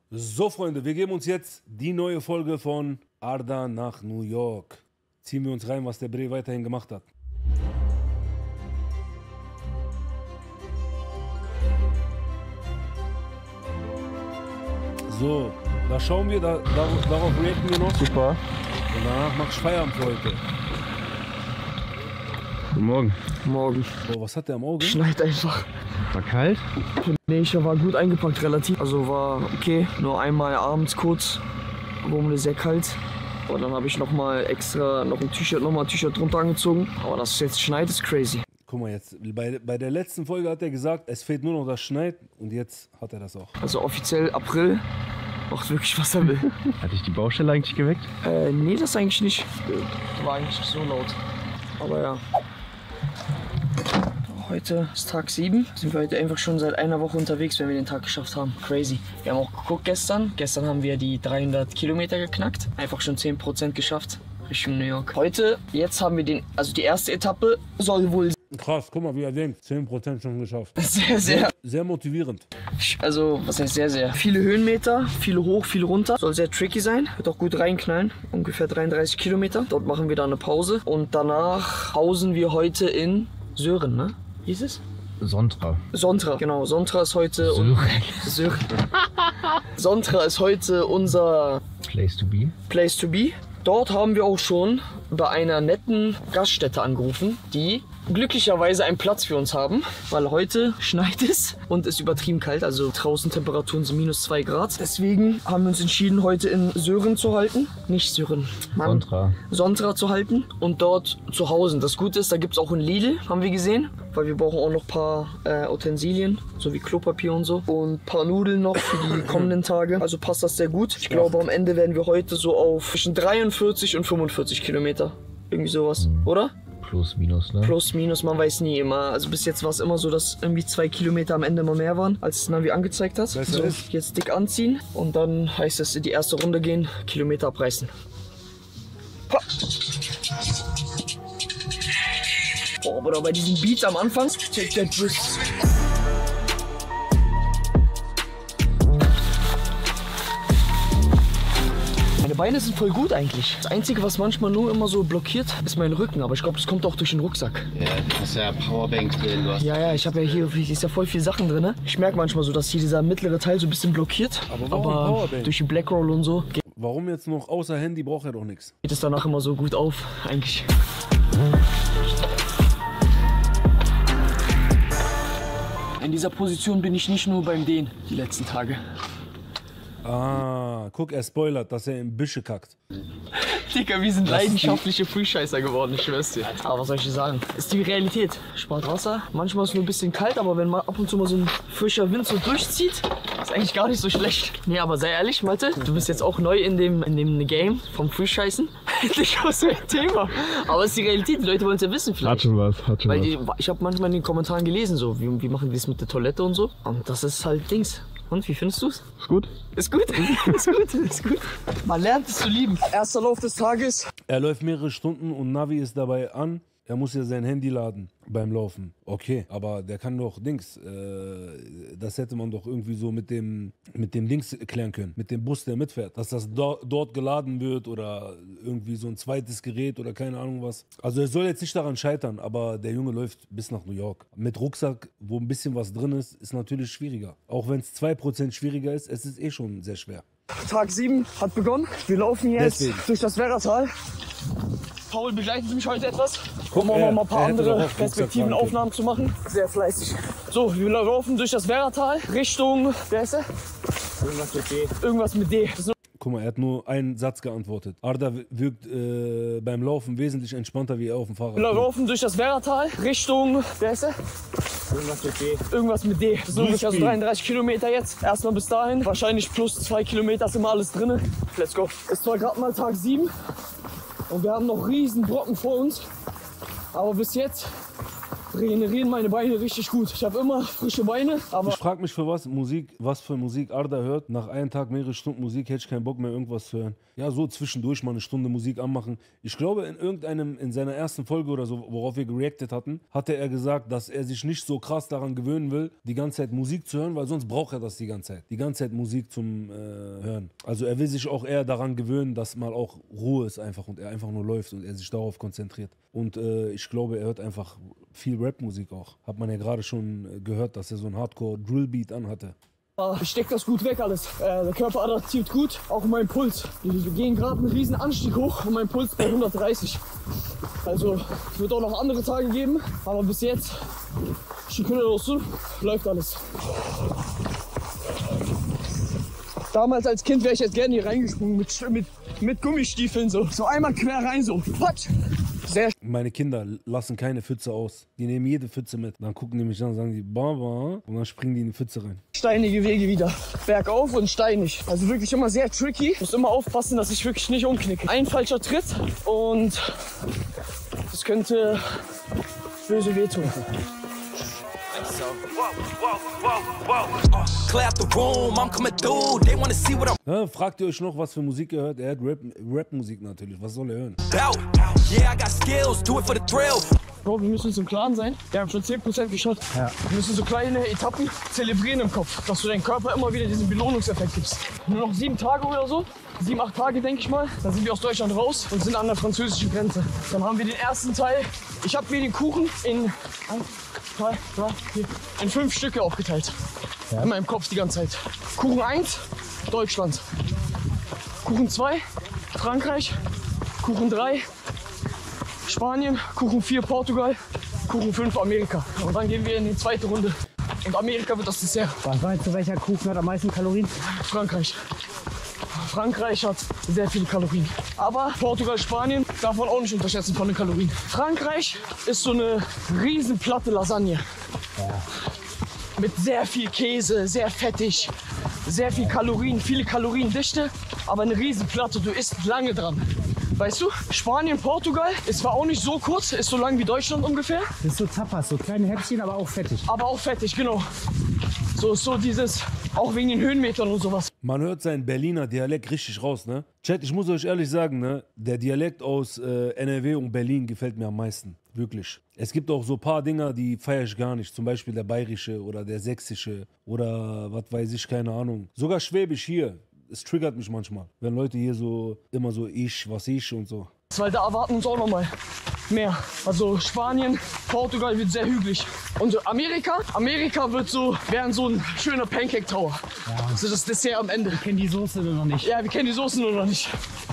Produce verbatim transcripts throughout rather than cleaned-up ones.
So, Freunde, wir geben uns jetzt die neue Folge von Arda nach New York. Ziehen wir uns rein, was der Bre weiterhin gemacht hat. So, da schauen wir, da, da, darauf reagieren wir noch. Super. Und danach mach ich Feierabend für heute. Guten Morgen. Morgen. Boah, was hat der am Auge? Schneit einfach. War kalt? Nee, ich war gut eingepackt relativ. Also war okay. Nur einmal abends kurz. Wurde mir sehr kalt. Aber dann habe ich noch mal extra noch ein T-Shirt, noch mal ein T-Shirt drunter angezogen. Aber dass es jetzt schneit, ist crazy. Guck mal jetzt, bei, bei der letzten Folge hat er gesagt, es fehlt nur noch das Schneit. Und jetzt hat er das auch. Also offiziell April. Macht wirklich, was er will. Hat dich die Baustelle eigentlich geweckt? äh, nee, das eigentlich nicht. War eigentlich nicht so laut. Aber ja. Heute ist Tag sieben. Sind wir heute einfach schon seit einer Woche unterwegs, wenn wir den Tag geschafft haben. Crazy. Wir haben auch geguckt gestern. Gestern haben wir die dreihundert Kilometer geknackt. Einfach schon zehn Prozent geschafft Richtung New York. Heute, jetzt haben wir den, also die erste Etappe soll wohl Krass, guck mal, wie er denkt. zehn Prozent schon geschafft. sehr, sehr, Sehr motivierend. also was heißt sehr, sehr. Viele Höhenmeter, viele hoch, viele runter. Soll sehr tricky sein. Wird auch gut reinknallen. Ungefähr dreiunddreißig Kilometer. Dort machen wir dann eine Pause. Und danach pausen wir heute in Sören, ne? Wie ist es? Sontra. Sontra, genau. Sontra ist heute... Sören. Sören. Sontra ist heute unser Place to be. Place to be. Dort haben wir auch schon bei einer netten Gaststätte angerufen, die glücklicherweise einen Platz für uns haben, weil heute schneit es und ist übertrieben kalt, also draußen Temperaturen sind minus zwei Grad. Deswegen haben wir uns entschieden, heute in Sören zu halten. Nicht Sören, Mann. Sontra. Sontra zu halten und dort zu Hause. Das Gute ist, da gibt es auch ein Lidl, haben wir gesehen, weil wir brauchen auch noch ein paar äh, Utensilien, so wie Klopapier und so und ein paar Nudeln noch für die kommenden Tage. Also passt das sehr gut. Ich glaube, am Ende werden wir heute so auf zwischen dreiundvierzig und fünfundvierzig Kilometer. Irgendwie sowas, mhm. Oder? Plus, minus, ne? Plus, minus, man weiß nie immer. Also bis jetzt war es immer so, dass irgendwie zwei Kilometer am Ende immer mehr waren, als das Navi angezeigt hat. So, jetzt dick anziehen und dann heißt es in die erste Runde gehen, Kilometer abreißen. Ha. Boah, aber bei diesem Beat am Anfang, check that twist. Meine Beine sind voll gut eigentlich. Das Einzige, was manchmal nur immer so blockiert, ist mein Rücken. Aber ich glaube, das kommt auch durch den Rucksack. Ja, du hast ja Powerbank drin. Du hast ja, ja, ich habe ja hier ist ja voll viel Sachen drin. Ich merke manchmal so, dass hier dieser mittlere Teil so ein bisschen blockiert. Aber, warum aber durch die Blackroll und so geht Warum jetzt noch außer Handy braucht er doch nichts? Geht es danach immer so gut auf, eigentlich. In dieser Position bin ich nicht nur beim Dehnen die letzten Tage. Ah, guck, er spoilert, dass er in Büsche kackt. Digga, wir sind leidenschaftliche Freescheißer geworden, ich schwör's dir. Aber was soll ich dir sagen? Ist die Realität. Spart Wasser. Manchmal ist es nur ein bisschen kalt, aber wenn mal ab und zu mal so ein frischer Wind so durchzieht, ist eigentlich gar nicht so schlecht. Nee, aber sei ehrlich, Malte, du bist jetzt auch neu in dem, in dem Game vom Freescheißen. Endlich aus dem Thema. Aber es ist die Realität, die Leute wollen es ja wissen vielleicht. Hat schon was, hat schon Weil was. die, ich habe manchmal in den Kommentaren gelesen, so, wie, wie machen die das mit der Toilette und so. Und das ist halt Dings. Und wie findest du's? Ist gut. Ist gut, ist gut, ist gut. Man lernt es zu lieben. Erster Lauf des Tages. Er läuft mehrere Stunden und Navi ist dabei an. Er muss ja sein Handy laden beim Laufen. Okay, aber der kann doch Dings, äh, das hätte man doch irgendwie so mit dem, mit dem Dings klären können. Mit dem Bus, der mitfährt. Dass das do, dort geladen wird oder irgendwie so ein zweites Gerät oder keine Ahnung was. Also es soll jetzt nicht daran scheitern, aber der Junge läuft bis nach New York. Mit Rucksack, wo ein bisschen was drin ist, ist natürlich schwieriger. Auch wenn es zwei Prozent schwieriger ist, es ist eh schon sehr schwer. Tag sieben hat begonnen. Wir laufen jetzt Deswegen. durch das Werratal. Paul, begleiten Sie mich heute etwas? Guck, um auch er- noch mal ein paar er hätte doch andere auch Perspektiven, Rucksack Aufnahmen zu machen. Sehr fleißig. So, wir laufen durch das Werratal Richtung, wer ist der? irgendwas mit D. Irgendwas mit D. Das ist Guck mal, er hat nur einen Satz geantwortet. Arda wirkt äh, beim Laufen wesentlich entspannter wie er auf dem Fahrrad. Wir laufen durch das Werratal Richtung, wer ist der? Irgendwas mit D. Irgendwas mit D. Das sind ungefähr so dreiunddreißig Kilometer jetzt. Erstmal bis dahin. Wahrscheinlich plus zwei Kilometer ist immer alles drin. Let's go. Es war gerade mal Tag sieben. Und wir haben noch riesen Brocken vor uns. Aber bis jetzt regenerieren meine Beine richtig gut. Ich habe immer frische Beine, aber... Ich frage mich für was Musik, was für Musik Arda hört. Nach einem Tag mehrere Stunden Musik hätte ich keinen Bock mehr irgendwas zu hören. Ja, so zwischendurch mal eine Stunde Musik anmachen. Ich glaube, in irgendeinem, in seiner ersten Folge oder so, worauf wir gereactet hatten, hatte er gesagt, dass er sich nicht so krass daran gewöhnen will, die ganze Zeit Musik zu hören, weil sonst braucht er das die ganze Zeit. Die ganze Zeit Musik zum äh, Hören. Also er will sich auch eher daran gewöhnen, dass mal auch Ruhe ist einfach und er einfach nur läuft und er sich darauf konzentriert. Und äh, ich glaube, er hört einfach viel Rap-Musik auch. Hat man ja gerade schon gehört, dass er so einen Hardcore-Drill-Beat anhatte. Ich steck das gut weg alles. Äh, der Körper adaptiert gut, auch mein Puls. Wir gehen gerade einen riesen Anstieg hoch und mein Puls bei hundertdreißig. Also es wird auch noch andere Tage geben, aber bis jetzt läuft alles. Damals als Kind wäre ich jetzt gerne hier reingesprungen mit, mit, mit Gummistiefeln so. So einmal quer rein so. What? Sehr Meine Kinder lassen keine Pfütze aus. Die nehmen jede Pfütze mit. Dann gucken die mich an und sagen die Baba und dann springen die in die Pfütze rein. steinige Wege wieder. Bergauf und steinig. Also wirklich immer sehr tricky. Ich muss immer aufpassen, dass ich wirklich nicht umknicke. Ein falscher Tritt und das könnte böse wehtun. Ja, fragt ihr euch noch, was für Musik ihr hört? Er hört Rap, Rap-Musik natürlich. Was soll er hören? Bro, wir müssen uns im Klaren sein. Wir haben schon zehn Prozent geschafft. Ja. Wir müssen so kleine Etappen zelebrieren im Kopf, dass du deinem Körper immer wieder diesen Belohnungseffekt gibst. Nur noch sieben Tage oder so, sieben, acht Tage denke ich mal, dann sind wir aus Deutschland raus und sind an der französischen Grenze. Dann haben wir den ersten Teil. Ich habe mir den Kuchen in, eins, zwei, drei, vier, in fünf Stücke aufgeteilt. Ja. In meinem Kopf die ganze Zeit. Kuchen eins, Deutschland. Kuchen zwei, Frankreich. Kuchen drei, Spanien. Kuchen vier, Portugal. Kuchen fünf, Amerika. Und dann gehen wir in die zweite Runde. Und Amerika wird das Dessert. Was meinst du, welcher Kuchen hat am meisten Kalorien? Frankreich. Frankreich hat sehr viele Kalorien. Aber Portugal, Spanien darf man auch nicht unterschätzen von den Kalorien. Frankreich ist so eine riesen Platte Lasagne. Ja. Mit sehr viel Käse, sehr fettig, sehr viel Kalorien, viele Kaloriendichte, aber eine riesen Platte, du isst lange dran. Weißt du, Spanien, Portugal ist zwar auch nicht so kurz, ist so lang wie Deutschland ungefähr. Das ist so Tapas, so kleine Häppchen, aber auch fettig. Aber auch fettig, genau. So so dieses, auch wegen den Höhenmetern und sowas. Man hört seinen Berliner Dialekt richtig raus, ne? Chat, ich muss euch ehrlich sagen, ne? Der Dialekt aus äh, N R W und Berlin gefällt mir am meisten. Wirklich. Es gibt auch so ein paar Dinger, die feiere ich gar nicht. Zum Beispiel der bayerische oder der sächsische oder was weiß ich, keine Ahnung. Sogar Schwäbisch hier. Es triggert mich manchmal, wenn Leute hier so immer so ich, was ich und so. Weil da erwarten uns auch noch mal mehr. Also Spanien, Portugal wird sehr hügelig. Und Amerika, Amerika wird so, werden so ein schöner Pancake Tower. Ja. So das Dessert am Ende. Wir kennen die Soße nur noch nicht. Ja, wir kennen die Soße nur noch nicht.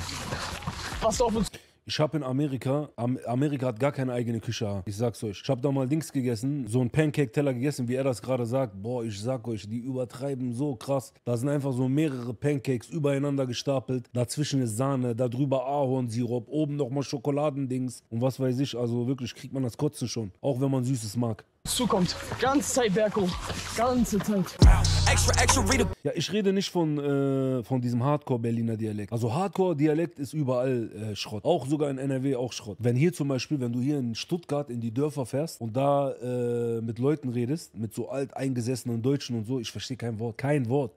Was auf uns. Ich habe in Amerika, Amerika hat gar keine eigene Küche. Ich sag's euch. Ich habe da mal Dings gegessen, so einen Pancake-Teller gegessen, wie er das gerade sagt. Boah, ich sag euch, die übertreiben so krass. Da sind einfach so mehrere Pancakes übereinander gestapelt. Dazwischen ist Sahne, da drüber Ahornsirup, oben nochmal Schokoladendings und was weiß ich. Also wirklich kriegt man das Kotzen schon, auch wenn man Süßes mag. Zukommt. Ganze Zeit berghoch. Ganze Zeit. Ja, ich rede nicht von, äh, von diesem Hardcore-Berliner Dialekt. Also Hardcore-Dialekt ist überall äh, Schrott. Auch sogar in N R W auch Schrott. Wenn hier zum Beispiel, wenn du hier in Stuttgart in die Dörfer fährst und da äh, mit Leuten redest, mit so alteingesessenen Deutschen und so, ich verstehe kein Wort. Kein Wort.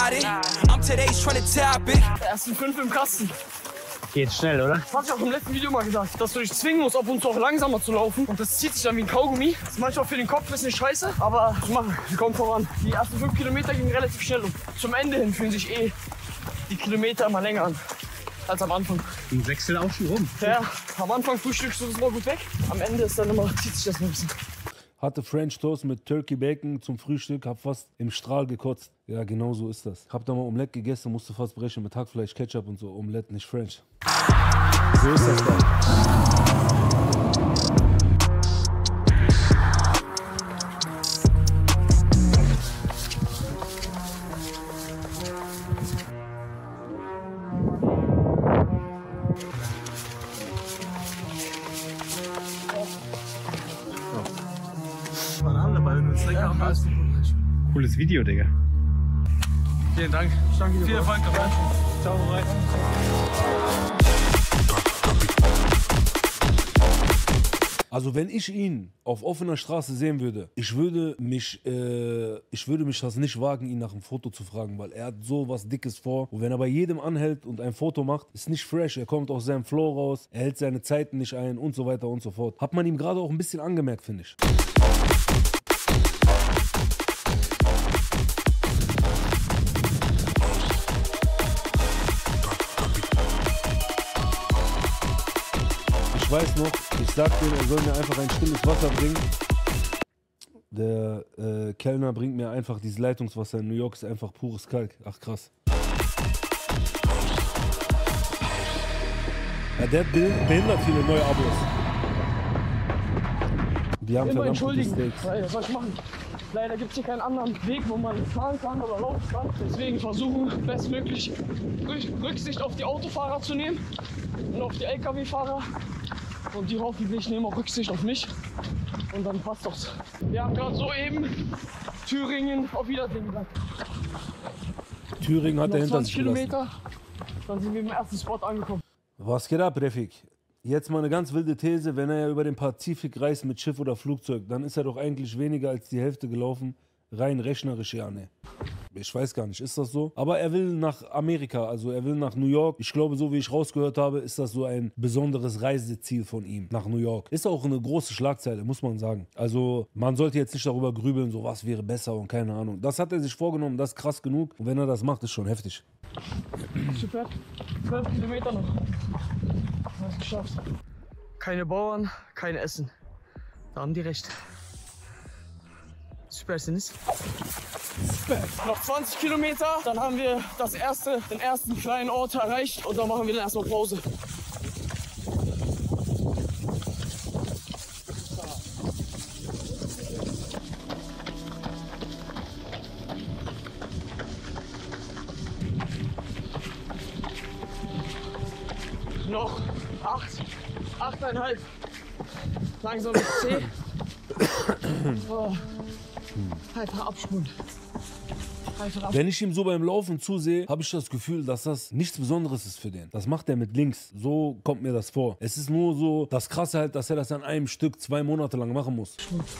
Ersten fünf im Kasten. Geht schnell, oder? Das hab ich auch im letzten Video mal gesagt, dass du dich zwingen musst, ab und zu auch langsamer zu laufen. Und das zieht sich dann wie ein Kaugummi. Das ist manchmal für den Kopf ein bisschen scheiße, aber zu machen, wir kommen voran. Die ersten fünf Kilometer gingen relativ schnell und zum Ende hin fühlen sich eh die Kilometer immer länger an als am Anfang. Die wechseln auch schon rum. Ja, am Anfang frühstückst du das mal gut weg, am Ende ist dann immer, zieht sich das ein bisschen. Hatte French Toast mit Turkey Bacon zum Frühstück, hab fast im Strahl gekotzt. Ja, genau so ist das. Hab da mal Omelette gegessen, musste fast brechen mit Hackfleisch, Ketchup und so. Omelette, nicht French. So ist das da. Cooles Video, Digga. Vielen Dank. Ich danke dir. Viel Erfolg dabei. Ciao, rein. Also wenn ich ihn auf offener Straße sehen würde, ich würde mich, äh, ich würde mich das nicht wagen, ihn nach einem Foto zu fragen, weil er hat so was Dickes vor. Und wenn er bei jedem anhält und ein Foto macht, ist nicht fresh. Er kommt aus seinem Flow raus, er hält seine Zeiten nicht ein und so weiter und so fort. Hat man ihm gerade auch ein bisschen angemerkt, finde ich. Ich weiß noch, ich sagte ihm, er soll mir einfach ein stilles Wasser bringen. Der äh, Kellner bringt mir einfach dieses Leitungswasser. In New York ist einfach pures Kalk. Ach krass. Ja, der behindert viele neue Abos. Die haben Immer verdammt gute entschuldigen, Steaks. weil, was soll ich machen? Leider gibt es hier keinen anderen Weg, wo man fahren kann oder laufen kann. Deswegen versuchen, bestmöglich Rücksicht auf die Autofahrer zu nehmen und auf die L K W-Fahrer. Und die hoffentlich nehmen auch Rücksicht auf mich. Und dann passt das. Wir haben gerade soeben Thüringen auf Wiedersehen gesagt. Thüringen hat er Noch hinter zwanzig sich gelassen. Kilometer, dann sind wir im ersten Spot angekommen. Was geht ab, Refik? Jetzt mal eine ganz wilde These, wenn er ja über den Pazifik reist mit Schiff oder Flugzeug, dann ist er doch eigentlich weniger als die Hälfte gelaufen. Rein rechnerisch, ja, ne. Ich weiß gar nicht, ist das so? Aber er will nach Amerika, also er will nach New York. Ich glaube, so wie ich rausgehört habe, ist das so ein besonderes Reiseziel von ihm, nach New York. Ist auch eine große Schlagzeile, muss man sagen. Also man sollte jetzt nicht darüber grübeln, so was wäre besser und keine Ahnung. Das hat er sich vorgenommen, das ist krass genug. Und wenn er das macht, ist schon heftig. Super, zwölf Kilometer noch. Hast geschafft. Keine Bauern, kein Essen. Da haben die recht. Super, sind es? Noch zwanzig Kilometer, dann haben wir das erste, den ersten kleinen Ort erreicht und dann machen wir dann erstmal Pause. Noch acht, achteinhalb. Langsam mit zehn. Oh. Einfach Abschwung. Einfach Abschwung. Wenn ich ihm so beim Laufen zusehe, habe ich das Gefühl, dass das nichts Besonderes ist für den. Das macht er mit links. So kommt mir das vor. Es ist nur so das Krasse halt, dass er das an einem Stück zwei Monate lang machen muss.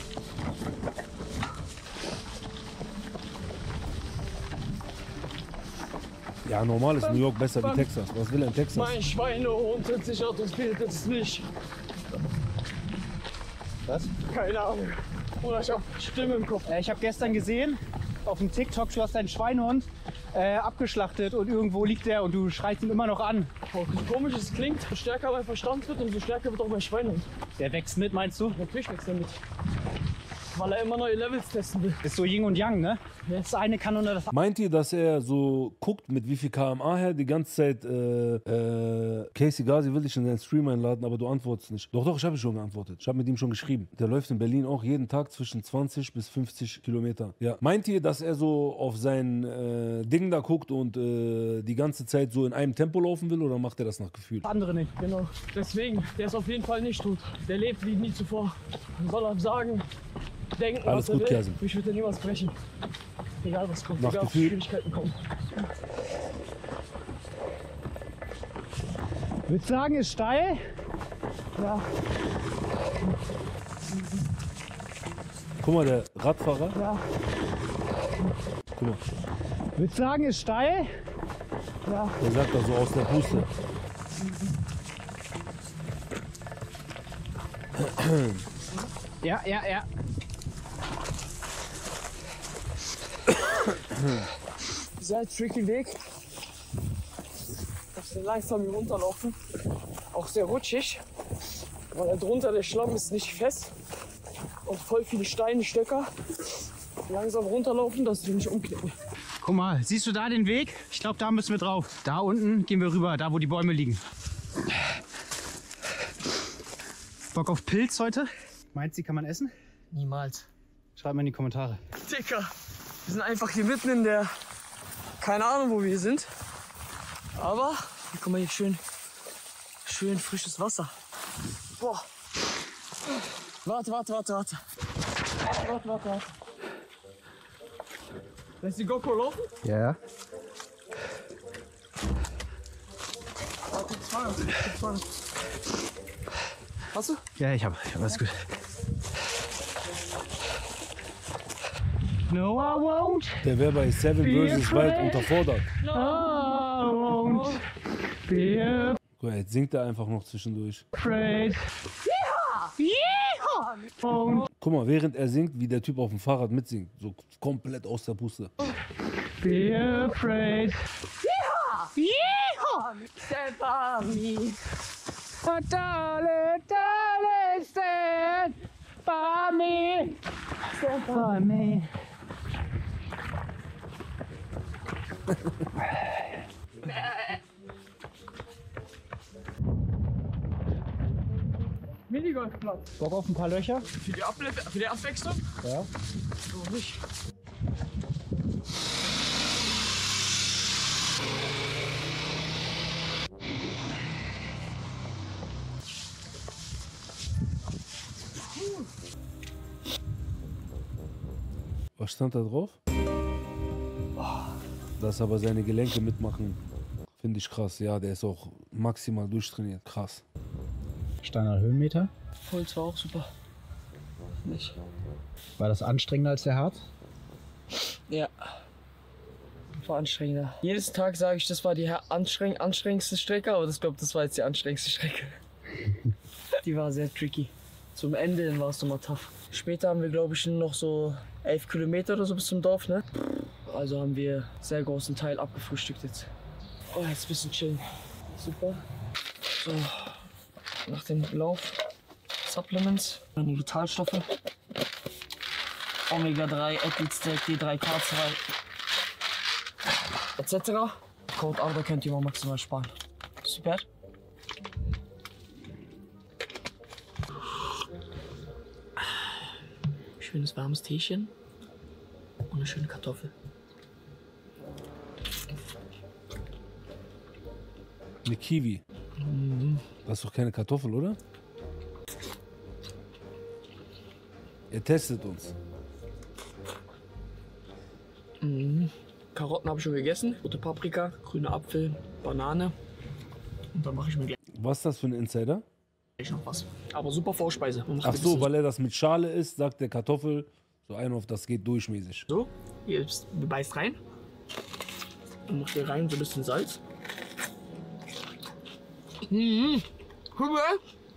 Ja, normal ist New York besser wie Texas. Was will er in Texas? Mein Schweinehund hat sich aus das Bild jetzt nicht. Was? Keine Ahnung. Oder ich hab Stimme im Kopf. Äh, ich habe gestern gesehen, auf dem TikTok, du hast deinen Schweinehund äh, abgeschlachtet und irgendwo liegt der und du schreist ihn immer noch an. Oh, so komisch es klingt, so stärker mein Verstand wird, umso stärker wird auch mein Schweinehund. Der wächst mit, meinst du? Natürlich wächst er mit. Weil er immer neue Levels testen will. Ist so Yin und Yang, ne? Das eine kann unter das Meint ihr, dass er so guckt, mit wie viel Kilometer pro Stunde her die ganze Zeit äh, äh, Casey Gazi will dich in seinen Stream einladen, aber du antwortest nicht. Doch, doch, ich habe schon geantwortet. Ich habe mit ihm schon geschrieben. Der läuft in Berlin auch jeden Tag zwischen zwanzig bis fünfzig Kilometer. Ja. Meint ihr, dass er so auf sein äh, Ding da guckt und äh, die ganze Zeit so in einem Tempo laufen will oder macht er das nach Gefühl? Andere nicht. Genau. Deswegen, der ist auf jeden Fall nicht tot. Der lebt wie nie zuvor. Man soll er sagen, denken, Alles was er gut, will. Kersen. Mich wird er niemals brechen. Egal was kommt, Nach egal was Gefühl. Schwierigkeiten kommen. Ich würde sagen, ist steil. Ja, Guck mal, der Radfahrer. ja, Guck mal, Ich würde sagen, ist steil. ja. der sagt da so aus der Puste. Ja, ja, ja. Sehr tricky Weg. Auch sehr langsam hier runterlaufen. Auch sehr rutschig. Weil da drunter der Schlamm ist nicht fest. Und voll viele Steine, Stöcker. Langsam runterlaufen, dass wir nicht umknicken. Guck mal, siehst du da den Weg? Ich glaube, da müssen wir drauf. Da unten gehen wir rüber, da wo die Bäume liegen. Bock auf Pilz heute? Meinst du, die kann man essen? Niemals. Schreib mal in die Kommentare. Dicker, wir sind einfach hier mitten in der... Keine Ahnung, wo wir sind. Aber, hier, guck mal hier, schön, schön frisches Wasser. Boah. Warte, warte, warte, warte. Warte, warte, warte. Lässt die GoPro laufen? Ja, ja. Warte, zwei, zwei. Hast du? Ja, ich hab, ich hab alles gut. No, I won't. Der wäre bei Seven versus. Wild unterfordert. No, I won't be Guck mal, jetzt singt er einfach noch zwischendurch. afraid. Won't Guck mal, während er singt, wie der Typ auf dem Fahrrad mitsingt. So komplett aus der Puste. be afraid. Stand by me. Oh, darling, darling, stand by me. Stand by me. Minigolfplatz. Bock auf ein paar Löcher? Für die, Able für die Abwechslung? Ja. So nicht. Was stand da drauf? Dass aber seine Gelenke mitmachen, finde ich krass. Ja, der ist auch maximal durchtrainiert. Krass. Steiner Höhenmeter. Puls war auch super. Nicht? War das anstrengender als der Hart? Ja. War anstrengender. Jedes Tag sage ich, das war die anstreng anstrengendste Strecke, aber ich glaube, das war jetzt die anstrengendste Strecke. Die war sehr tricky. Zum Ende hin war es nochmal tough. Später haben wir, glaube ich, nur noch so elf Kilometer oder so bis zum Dorf, ne? Also haben wir einen sehr großen Teil abgefrühstückt jetzt. Oh, jetzt ein bisschen chillen. Super. So, nach dem Lauf Supplements, dann die Vitalstoffe, Omega drei, Athlete Stack, D drei K zwei et cetera. Code A, da könnt ihr mal maximal sparen. Super. Schönes warmes Teechen und eine schöne Kartoffel. Eine Kiwi. Mhm. Das ist doch keine Kartoffel, oder? Er testet uns. Mhm. Karotten habe ich schon gegessen, rote Paprika, grüne Apfel, Banane. Und dann mache ich mir gleich Was ist das für ein Insider? noch was. Aber super Vorspeise. Man macht Ach ein so, bisschen weil er das mit Schale isst, sagt der Kartoffel so ein auf, das geht durchmäßig. so. Ihr beißt rein. Und macht hier rein so ein bisschen Salz. Mhm. Guck mal.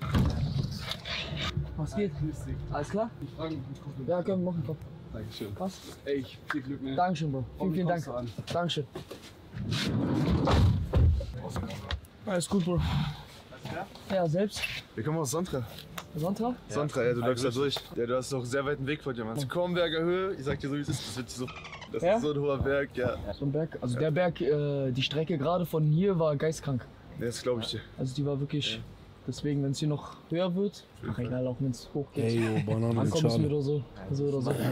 Was geht? Alles klar? Ja, können wir machen, komm. Dankeschön. Was? Ey, ich viel Glück, ne? Dankeschön, Bro. Vielen, vielen Dank. An. Dankeschön. Alles gut, Bro. Ja, selbst. Wir kommen aus Sontra. Sonntag? Sontra, ja, du läufst da durch. Ja, du hast doch sehr weiten Weg vor dir, Mann. Die Kornberger Höhe, ich sag dir so, wie es ist, das wird so. Das Ja? ist so ein hoher Berg, ja. So ein Berg. Also der Berg, äh, die Strecke gerade von hier war geistkrank. Nee, das glaube ich dir. Also die war wirklich. Deswegen, wenn es hier noch höher wird, ach egal, auch wenn es hoch geht. Ey, yo, Banane Dann mit kommst du Schale. oder so. So oder so.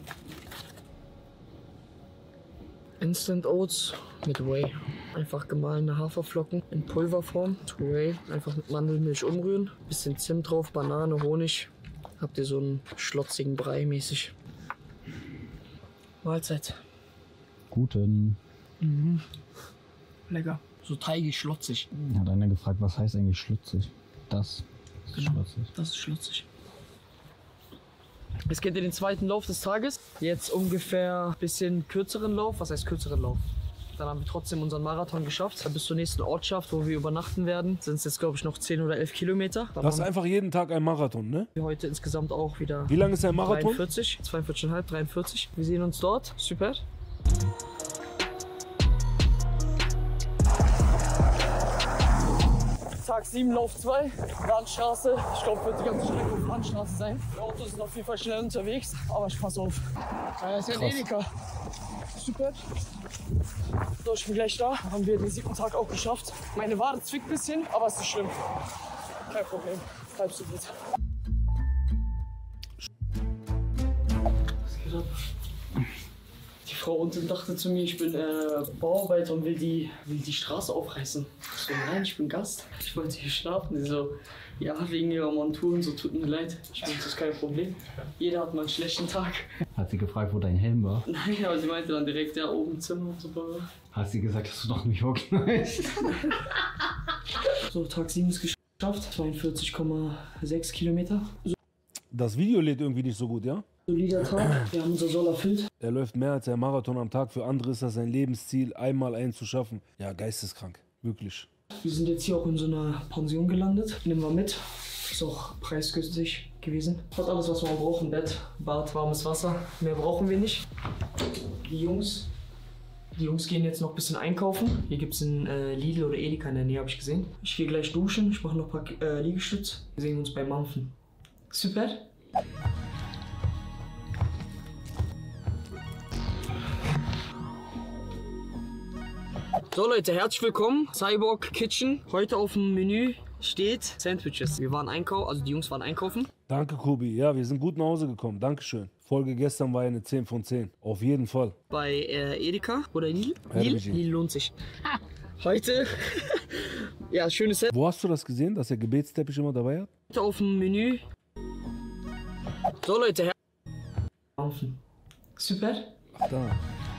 Instant Oats mit Whey. Einfach gemahlene Haferflocken in Pulverform. Zu Whey. Einfach mit Mandelmilch umrühren. Bisschen Zimt drauf, Banane, Honig. Habt ihr so einen schlotzigen Brei mäßig. Mahlzeit. Guten. Lecker. So teigig, schlotzig. Hat einer gefragt, was heißt eigentlich schlutzig? Das ist Genau. schlutzig. Das ist schlotzig. Es geht in den zweiten Lauf des Tages. Jetzt ungefähr ein bisschen kürzeren Lauf. Was heißt kürzeren Lauf? Dann haben wir trotzdem unseren Marathon geschafft. Bis zur nächsten Ortschaft, wo wir übernachten werden, sind es jetzt, glaube ich, noch zehn oder elf Kilometer. Dann Das ist haben einfach jeden Tag ein Marathon, ne? wir heute insgesamt auch wieder Wie lang ist ein Marathon? dreiundvierzig, zweiundvierzig Komma fünf, dreiundvierzig. Wir sehen uns dort. Super. Tag sieben, Lauf zwei, Landstraße. Ich glaube, wird die ganze Strecke auf Landstraße sein. Die Autos sind auf jeden Fall schnell unterwegs, aber ich pass auf. Ja, das ist ja ein Edeka. Super. So, ich bin gleich da. Haben wir den siebten Tag auch geschafft. Meine Wade zwickt ein bisschen, aber es ist nicht schlimm. Kein Problem. Halb so gut. Was geht ab? Die Frau unten dachte zu mir, ich bin äh, Bauarbeiter und will die, will die Straße aufreißen. Ich so, nein, ich bin Gast. Ich wollte hier schlafen. Sie so, ja, wegen ihrer Montur und so, tut mir leid. Ich meinte, das ist kein Problem. Jeder hat mal einen schlechten Tag. Hat sie gefragt, wo dein Helm war? Nein, aber sie meinte dann direkt, ja, oben im Zimmer und so. Hat sie gesagt, dass du noch nicht hochknallst? So, Tag sieben ist geschafft. zweiundvierzig Komma sechs Kilometer. Das Video lädt irgendwie nicht so gut, ja? Solider Tag, wir haben unser Soll erfüllt. Er läuft mehr als ein Marathon am Tag. Für andere ist das sein Lebensziel, einmal einen zu schaffen. Ja, geisteskrank. Wirklich. Wir sind jetzt hier auch in so einer Pension gelandet. Nehmen wir mit. Ist auch preisgünstig gewesen. Hat alles, was man braucht. Ein Bett, Bad, warmes Wasser. Mehr brauchen wir nicht. Die Jungs. Die Jungs gehen jetzt noch ein bisschen einkaufen. Hier gibt es einen äh, Lidl oder Edeka in der Nähe, habe ich gesehen. Ich gehe gleich duschen. Ich mache noch ein paar äh, Liegestütze. Wir sehen uns beim Mampfen. Super. So Leute, herzlich willkommen. Cyborg Kitchen. Heute auf dem Menü steht Sandwiches. Wir waren einkaufen, also die Jungs waren einkaufen. Danke, Kubi. Ja, wir sind gut nach Hause gekommen. Dankeschön. Folge gestern war eine zehn von zehn. Auf jeden Fall. Bei äh, Edeka oder Lidl. Ja, Lidl? Lidl lohnt sich. Heute, ja, schönes Set. Wo hast du das gesehen, dass der Gebetsteppich immer dabei hat? Heute auf dem Menü. So Leute, her super. Ach, da.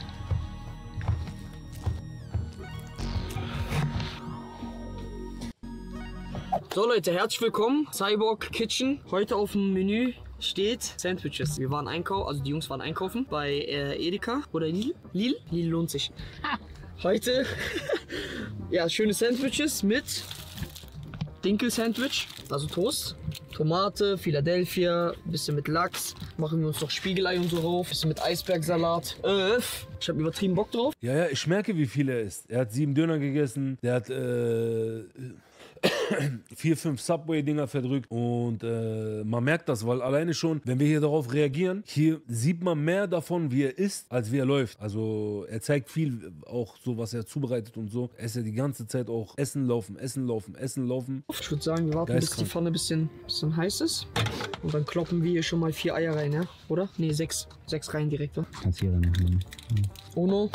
So Leute, herzlich willkommen. Cyborg Kitchen. Heute auf dem Menü steht Sandwiches. Wir waren einkaufen, also die Jungs waren einkaufen bei äh, Edeka oder Lidl. Lidl? Lidl lohnt sich. Heute, ja, schöne Sandwiches mit Dinkel-Sandwich, also Toast, Tomate, Philadelphia, bisschen mit Lachs. Machen wir uns noch Spiegelei und so drauf, bisschen mit Eisbergsalat. Äh, ich habe übertrieben Bock drauf. Ja, ja, ich merke, wie viel er isst. Er hat sieben Döner gegessen, der hat äh, vier, fünf Subway-Dinger verdrückt und äh, man merkt das, weil alleine schon, wenn wir hier darauf reagieren, hier sieht man mehr davon, wie er isst, als wie er läuft. Also er zeigt viel, auch so, was er zubereitet und so. Er ist ja die ganze Zeit auch Essen, Laufen, Essen, Laufen, Essen, Laufen. Ich würde sagen, wir warten, bis die Pfanne ein bisschen, bisschen heiß ist und dann kloppen wir hier schon mal vier Eier rein, ja? Oder? Ne, sechs. Sechs rein direkt, oder? Kannst hier dann machen. Uno.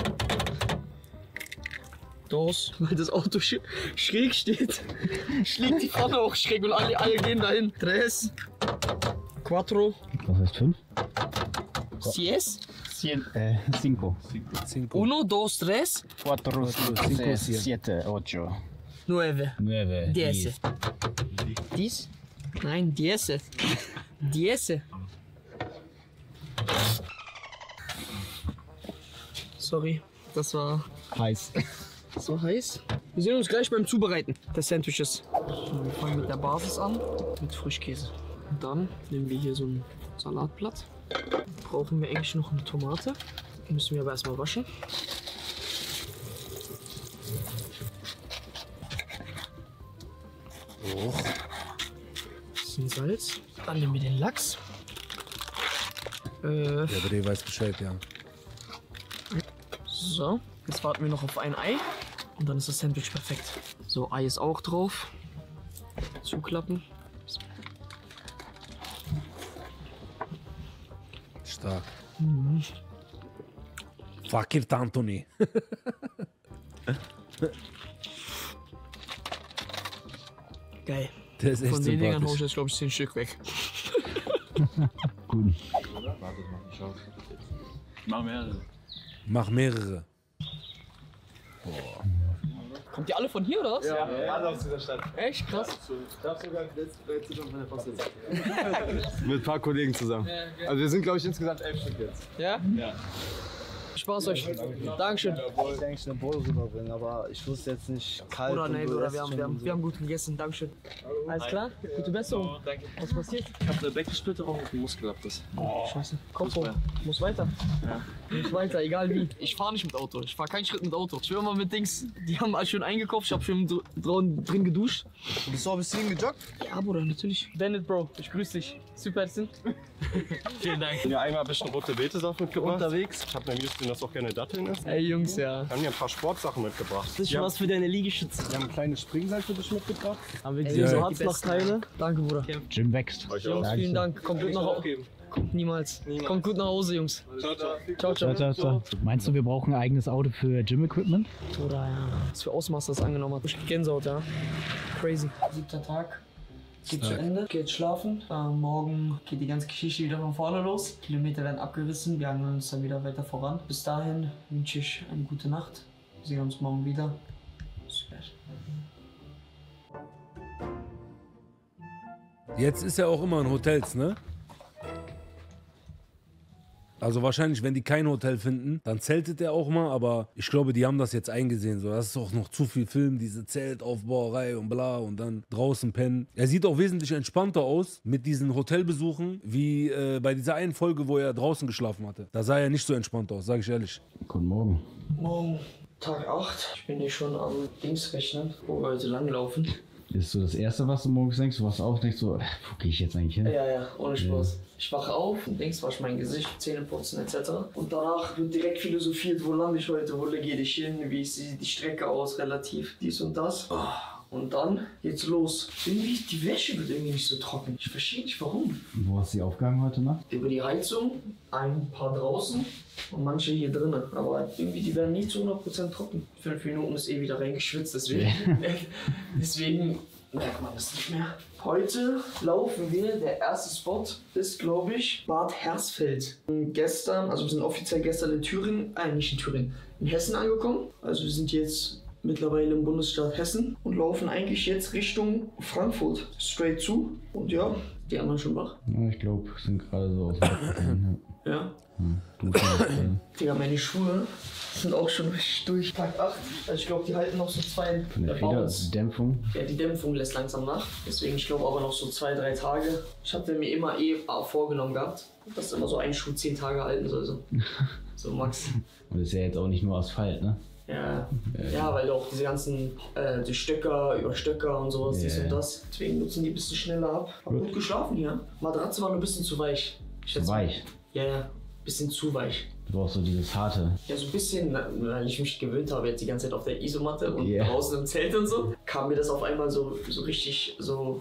Dos, weil das Auto sch schräg steht, schlägt die Pfanne auch schräg und alle Eier gehen dahin. Tres, cuatro, Was heißt fünf? sies, Cien, Äh, cinco. Cinco. uno, dos, tres, cuatro, cinco, seis, siete. siete, ocho. nueve, Nueve. diez. Dies? Nein, diez. Diez. Sorry, das war... Heiß. So heiß. Wir sehen uns gleich beim Zubereiten des Sandwiches. Wir fangen mit der Basis an, mit Frischkäse. Und dann nehmen wir hier so ein Salatblatt. Brauchen wir eigentlich noch eine Tomate. Die müssen wir aber erstmal waschen. Oh. Bisschen Salz. Dann nehmen wir den Lachs. Äh, Der Dreh weiß Bescheid, ja. so, jetzt warten wir noch auf ein Ei. Und dann ist das Sandwich perfekt. So, Ei ist auch drauf. Zuklappen. Stark. Mhm. Fakir Tantoni. Geil. Der ist echt Von den Dingern hau ich sympathisch. jetzt, glaube ich, zehn Stück weg. Gut. Mach mehrere. Mach mehrere. Kommt ihr alle von hier, oder was? Ja, alle aus dieser Stadt. Echt? Krass. Ich darf sogar letzte schon von der Post jetzt. Mit ein paar Kollegen zusammen. Also wir sind, glaube ich, insgesamt elf Stück jetzt. Ja? Ja. Spaß euch. Dankeschön. Ich wollte eigentlich eine Bowl rüberbringen, aber ich wusste jetzt nicht kalt. Oder und nein, du oder isst wir haben, schon wir, haben, und so. wir haben gut gegessen. Dankeschön. Alles klar? Gute Besserung. Danke. Was passiert? Ich hab eine Beckensplitterung und einen Muskelabriss. Scheiße. Kopf hoch. Muss weiter. Ja. Muss weiter, egal wie. Ich fahre nicht mit Auto. Ich fahre keinen Schritt mit Auto. Ich will immer mit Dings. Die haben alles schön eingekauft. Ich habe schon dr drin, drin geduscht. Bist du auch ein bisschen gejoggt? Ja, Bruder, natürlich. Bennett, Bro. Ich grüße dich. Super, sind. Vielen Dank. Ich habe mir einmal ein bisschen rote Betesaft mitgebracht. Unterwegs. Ich habe mir Justin das auch gerne Datteln essen. Ey, Jungs, ja. Wir haben hier ein paar Sportsachen mitgebracht. Das ist schon was für deine Liegestütze. Wir haben kleine Springseil für dich mitgebracht. Haben wir Ey, gesehen, so ja. Harzlachteile. Danke, Bruder. Jim wächst. Euch Jungs, auch. vielen Dank. Kommt gut nach Hause. Kommt niemals. Kommt gut nach Hause, Jungs. Ciao, ciao. Ciao, ciao. Ciao, ciao, ciao. Meinst du, wir brauchen ein eigenes Auto für Gym-Equipment? Oder ja. Was für Ausmaß das angenommen hat. Ich Gänsehaut, ja. Crazy. Siebter Tag. Geht zu Ende. Geht schlafen. Äh, morgen geht die ganze Geschichte wieder von vorne los. Kilometer werden abgerissen. Wir hangeln uns dann wieder weiter voran. Bis dahin wünsche ich eine gute Nacht. Wir sehen uns morgen wieder. Super. Jetzt ist er auch immer in Hotels, ne? Also wahrscheinlich, wenn die kein Hotel finden, dann zeltet er auch mal, aber ich glaube, die haben das jetzt eingesehen. So, das ist auch noch zu viel Film, diese Zeltaufbauerei und bla und dann draußen pennen. Er sieht auch wesentlich entspannter aus mit diesen Hotelbesuchen, wie äh, bei dieser einen Folge, wo er draußen geschlafen hatte. Da sah er nicht so entspannt aus, sage ich ehrlich. Guten Morgen. Morgen, Tag acht. Ich bin hier schon am Dings rechnen, wo wir heute langlaufen. Ist so das Erste, was du morgens denkst? Du wachst auf, denkst so, wo gehe ich jetzt eigentlich hin? Ja, ja, ohne Spaß. Ja. Ich wache auf und denkst, wasche mein Gesicht, Zähne putzen et cetera. Und danach wird direkt philosophiert, wo lande ich heute, wo gehe ich hin, wie sieht die Strecke aus, relativ dies und das. Oh. Und dann geht's los. Irgendwie, die Wäsche wird irgendwie nicht so trocken. Ich verstehe nicht warum. Wo hast du die aufgehangen heute Nacht? Über die Heizung, ein paar draußen und manche hier drinnen. Aber irgendwie, die werden nie zu hundert Prozent trocken. Fünf Minuten ist eh wieder reingeschwitzt, deswegen, deswegen merkt man das nicht mehr. Heute laufen wir, der erste Spot ist, glaube ich, Bad Hersfeld. Gestern, also wir sind offiziell gestern in Thüringen, äh, nicht in Thüringen, in Hessen angekommen. Also wir sind jetzt mittlerweile im Bundesstaat Hessen und laufen eigentlich jetzt Richtung Frankfurt straight zu. Und ja, die anderen schon wach. Ja, ich glaube, sind gerade so aus dem Ja. ja. Hm. Digga, meine Schuhe sind auch schon richtig durch. Tag acht. Also ich glaube, die halten noch so zwei. Von der Federdämpfung? Ja, die Dämpfung lässt langsam nach. Deswegen, ich glaube aber noch so zwei, drei Tage. Ich hatte mir immer eh vorgenommen gehabt, dass immer so ein Schuh zehn Tage halten soll. So, so Max. Und das ist ja jetzt auch nicht nur Asphalt, ne? Ja, ja, weil auch diese ganzen äh, die Stöcker über Stöcker und sowas, yeah. dies und das. Deswegen nutzen die ein bisschen schneller ab. Hab gut, gut geschlafen hier. Matratze war nur ein bisschen zu weich. Zu weich? Ja, ja. Bisschen zu weich. Du brauchst so dieses harte. Ja, so ein bisschen, weil ich mich gewöhnt habe, jetzt die ganze Zeit auf der Isomatte und yeah. draußen im Zelt und so, kam mir das auf einmal so, so richtig so,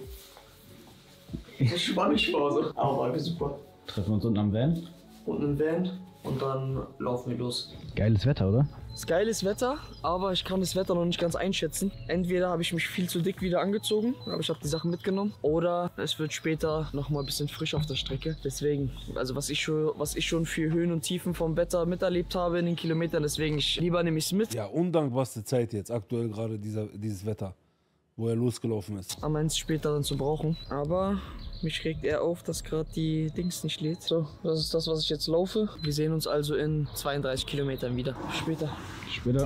so spannend vor. So. Aber war super. Treffen wir uns unten am Van? Unten im Van und dann laufen wir los. Geiles Wetter, oder? Es ist geiles Wetter, aber ich kann das Wetter noch nicht ganz einschätzen. Entweder habe ich mich viel zu dick wieder angezogen, aber ich habe die Sachen mitgenommen. Oder es wird später noch mal ein bisschen frisch auf der Strecke. Deswegen, also was ich schon, was ich schon für Höhen und Tiefen vom Wetter miterlebt habe in den Kilometern, deswegen ich lieber nehme ich es mit. Ja, undankbarste Zeit jetzt, aktuell gerade dieser, dieses Wetter, wo er losgelaufen ist. Am Ende später dann zu brauchen. Aber mich regt eher auf, dass gerade die Dings nicht lädt. So, das ist das, was ich jetzt laufe. Wir sehen uns also in zweiunddreißig Kilometern wieder. Später. Später.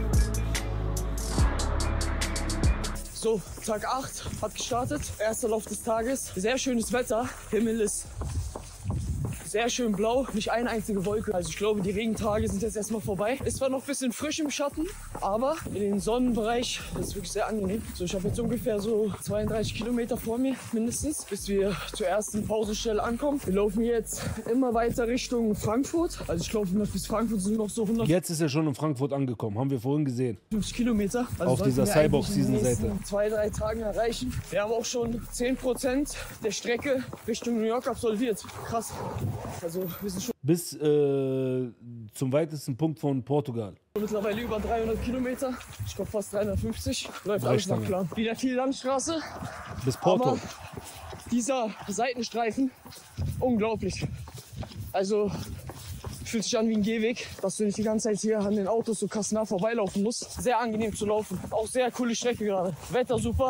So, Tag acht hat gestartet. Erster Lauf des Tages. Sehr schönes Wetter. Himmel ist sehr schön blau, nicht eine einzige Wolke. Also ich glaube, die Regentage sind jetzt erstmal vorbei. Ist zwar noch ein bisschen frisch im Schatten, aber in den Sonnenbereich ist es wirklich sehr angenehm. So, ich habe jetzt ungefähr so zweiunddreißig Kilometer vor mir, mindestens, bis wir zur ersten Pausestelle ankommen. Wir laufen jetzt immer weiter Richtung Frankfurt. Also ich glaube, bis Frankfurt sind noch so hundert. Jetzt ist er schon in Frankfurt angekommen, haben wir vorhin gesehen. fünfzig Kilometer. Also auf dieser Cyborg-Season-Seite. Zwei, drei Tagen erreichen. Wir haben auch schon zehn Prozent der Strecke Richtung New York absolviert. Krass. Also wir sind schon bis äh, zum weitesten Punkt von Portugal. Mittlerweile über dreihundert Kilometer. Ich glaube fast dreihundertfünfzig. Läuft alles nach Plan. Wieder viel Landstraße. Bis Porto. Aber dieser Seitenstreifen, unglaublich. Also fühlt sich an wie ein Gehweg, dass du nicht die ganze Zeit hier an den Autos so krass nah vorbeilaufen musst. Sehr angenehm zu laufen. Auch sehr coole Strecke gerade. Wetter super.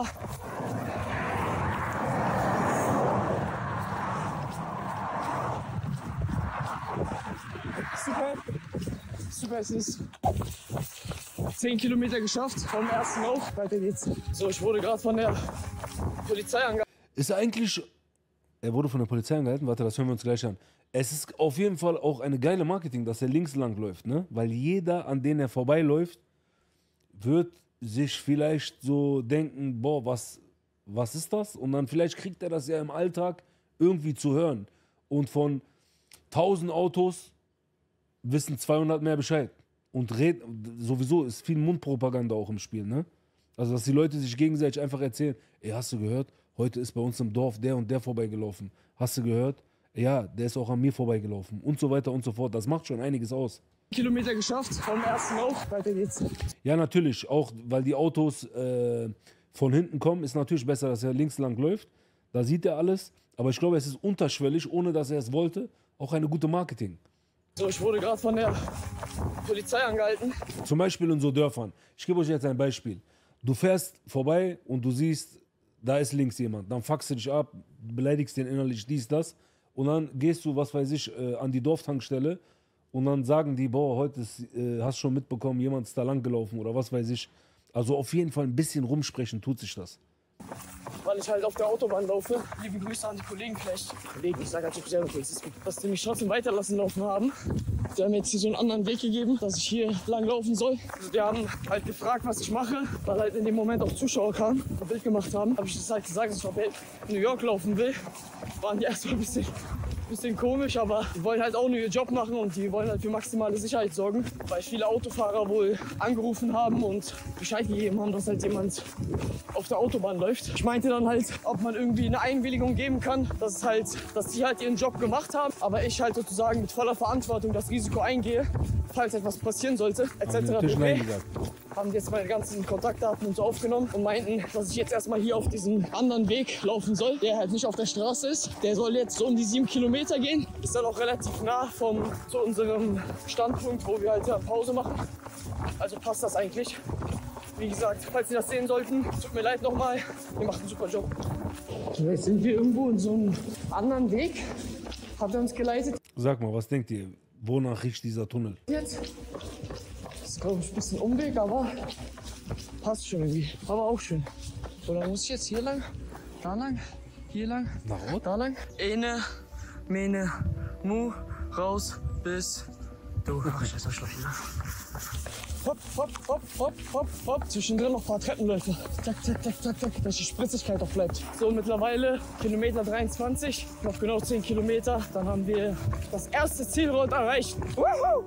Super. Super, es ist zehn Kilometer geschafft vom ersten Lauf. Weiter geht's. So, ich wurde gerade von der Polizei angehalten. Ist eigentlich... Er wurde von der Polizei angehalten. Warte, das hören wir uns gleich an. Es ist auf jeden Fall auch eine geile Marketing, dass er links lang läuft, ne? Weil jeder, an den er vorbeiläuft, wird sich vielleicht so denken, boah, was, was ist das? Und dann vielleicht kriegt er das ja im Alltag irgendwie zu hören. Und von tausend Autos wissen zweihundert mehr Bescheid. Und red, sowieso ist viel Mundpropaganda auch im Spiel, ne? Also, dass die Leute sich gegenseitig einfach erzählen, ey, hast du gehört, heute ist bei uns im Dorf der und der vorbeigelaufen. Hast du gehört? Ja, der ist auch an mir vorbeigelaufen. Und so weiter und so fort. Das macht schon einiges aus. Kilometer geschafft vom ersten Lauf. Weiter geht's. Ja, natürlich. Auch weil die Autos äh, von hinten kommen, ist natürlich besser, dass er links lang läuft. Da sieht er alles. Aber ich glaube, es ist unterschwellig, ohne dass er es wollte, auch eine gute Marketing. So, ich wurde gerade von der Polizei angehalten. Zum Beispiel in so Dörfern. Ich gebe euch jetzt ein Beispiel. Du fährst vorbei und du siehst da ist links jemand. Dann fuckst du dich ab, beleidigst den innerlich, dies, das. Und dann gehst du, was weiß ich, äh, an die Dorftankstelle und dann sagen die, boah, heute ist, äh, hast schon mitbekommen, jemand ist da lang gelaufen oder was weiß ich. Also auf jeden Fall ein bisschen rumsprechen tut sich das. Weil ich halt auf der Autobahn laufe. Liebe Grüße an die Kollegen vielleicht. Kollegen, ich sage als offizielle Polizisten, dass die mich trotzdem weiterlassen laufen haben. Die haben jetzt hier so einen anderen Weg gegeben, dass ich hier lang laufen soll. Also die haben halt gefragt, was ich mache, weil halt in dem Moment auch Zuschauer kamen, ein Bild gemacht haben. Habe ich das halt gesagt, dass ich auf New York laufen will. Waren die erstmal ein bisschen, bisschen komisch, aber die wollen halt auch nur ihren Job machen und die wollen halt für maximale Sicherheit sorgen. Weil viele Autofahrer wohl angerufen haben und Bescheid gegeben haben, dass halt jemand auf der Autobahn läuft. Ich meinte dann halt, ob man irgendwie eine Einwilligung geben kann, dass, es halt, dass die halt ihren Job gemacht haben, aber ich halt sozusagen mit voller Verantwortung das Risiko eingehe, falls etwas passieren sollte, et cetera pp. Haben jetzt meine ganzen Kontaktdaten und so aufgenommen und meinten, dass ich jetzt erstmal hier auf diesen anderen Weg laufen soll, der halt nicht auf der Straße ist. Der soll jetzt so um die sieben Kilometer gehen. Ist dann auch relativ nah vom, zu unserem Standpunkt, wo wir halt ja Pause machen. Also passt das eigentlich. Wie gesagt, falls Sie das sehen sollten, tut mir leid nochmal, ihr macht einen super Job. So, jetzt sind wir irgendwo in so einem anderen Weg. Habt ihr uns geleitet? Sag mal, was denkt ihr? Wonach riecht dieser Tunnel? Jetzt. Das ist, glaube ich, ein bisschen Umweg, aber passt schon irgendwie. Aber auch schön. Oder muss ich jetzt hier lang, da lang, hier lang, Nach da lang? Ene, Mene, Mu, raus, bis du. Ach, scheiße, Schloss hier. Hopp, hopp, hopp, hopp, hopp, hopp. Zwischendrin noch ein paar Treppenläufe. Zack, zack, zack, zack, zack, dass die Spritzigkeit auch bleibt. So, mittlerweile Kilometer dreiundzwanzig, noch genau zehn Kilometer. Dann haben wir das erste Zielrund erreicht. Woohoo!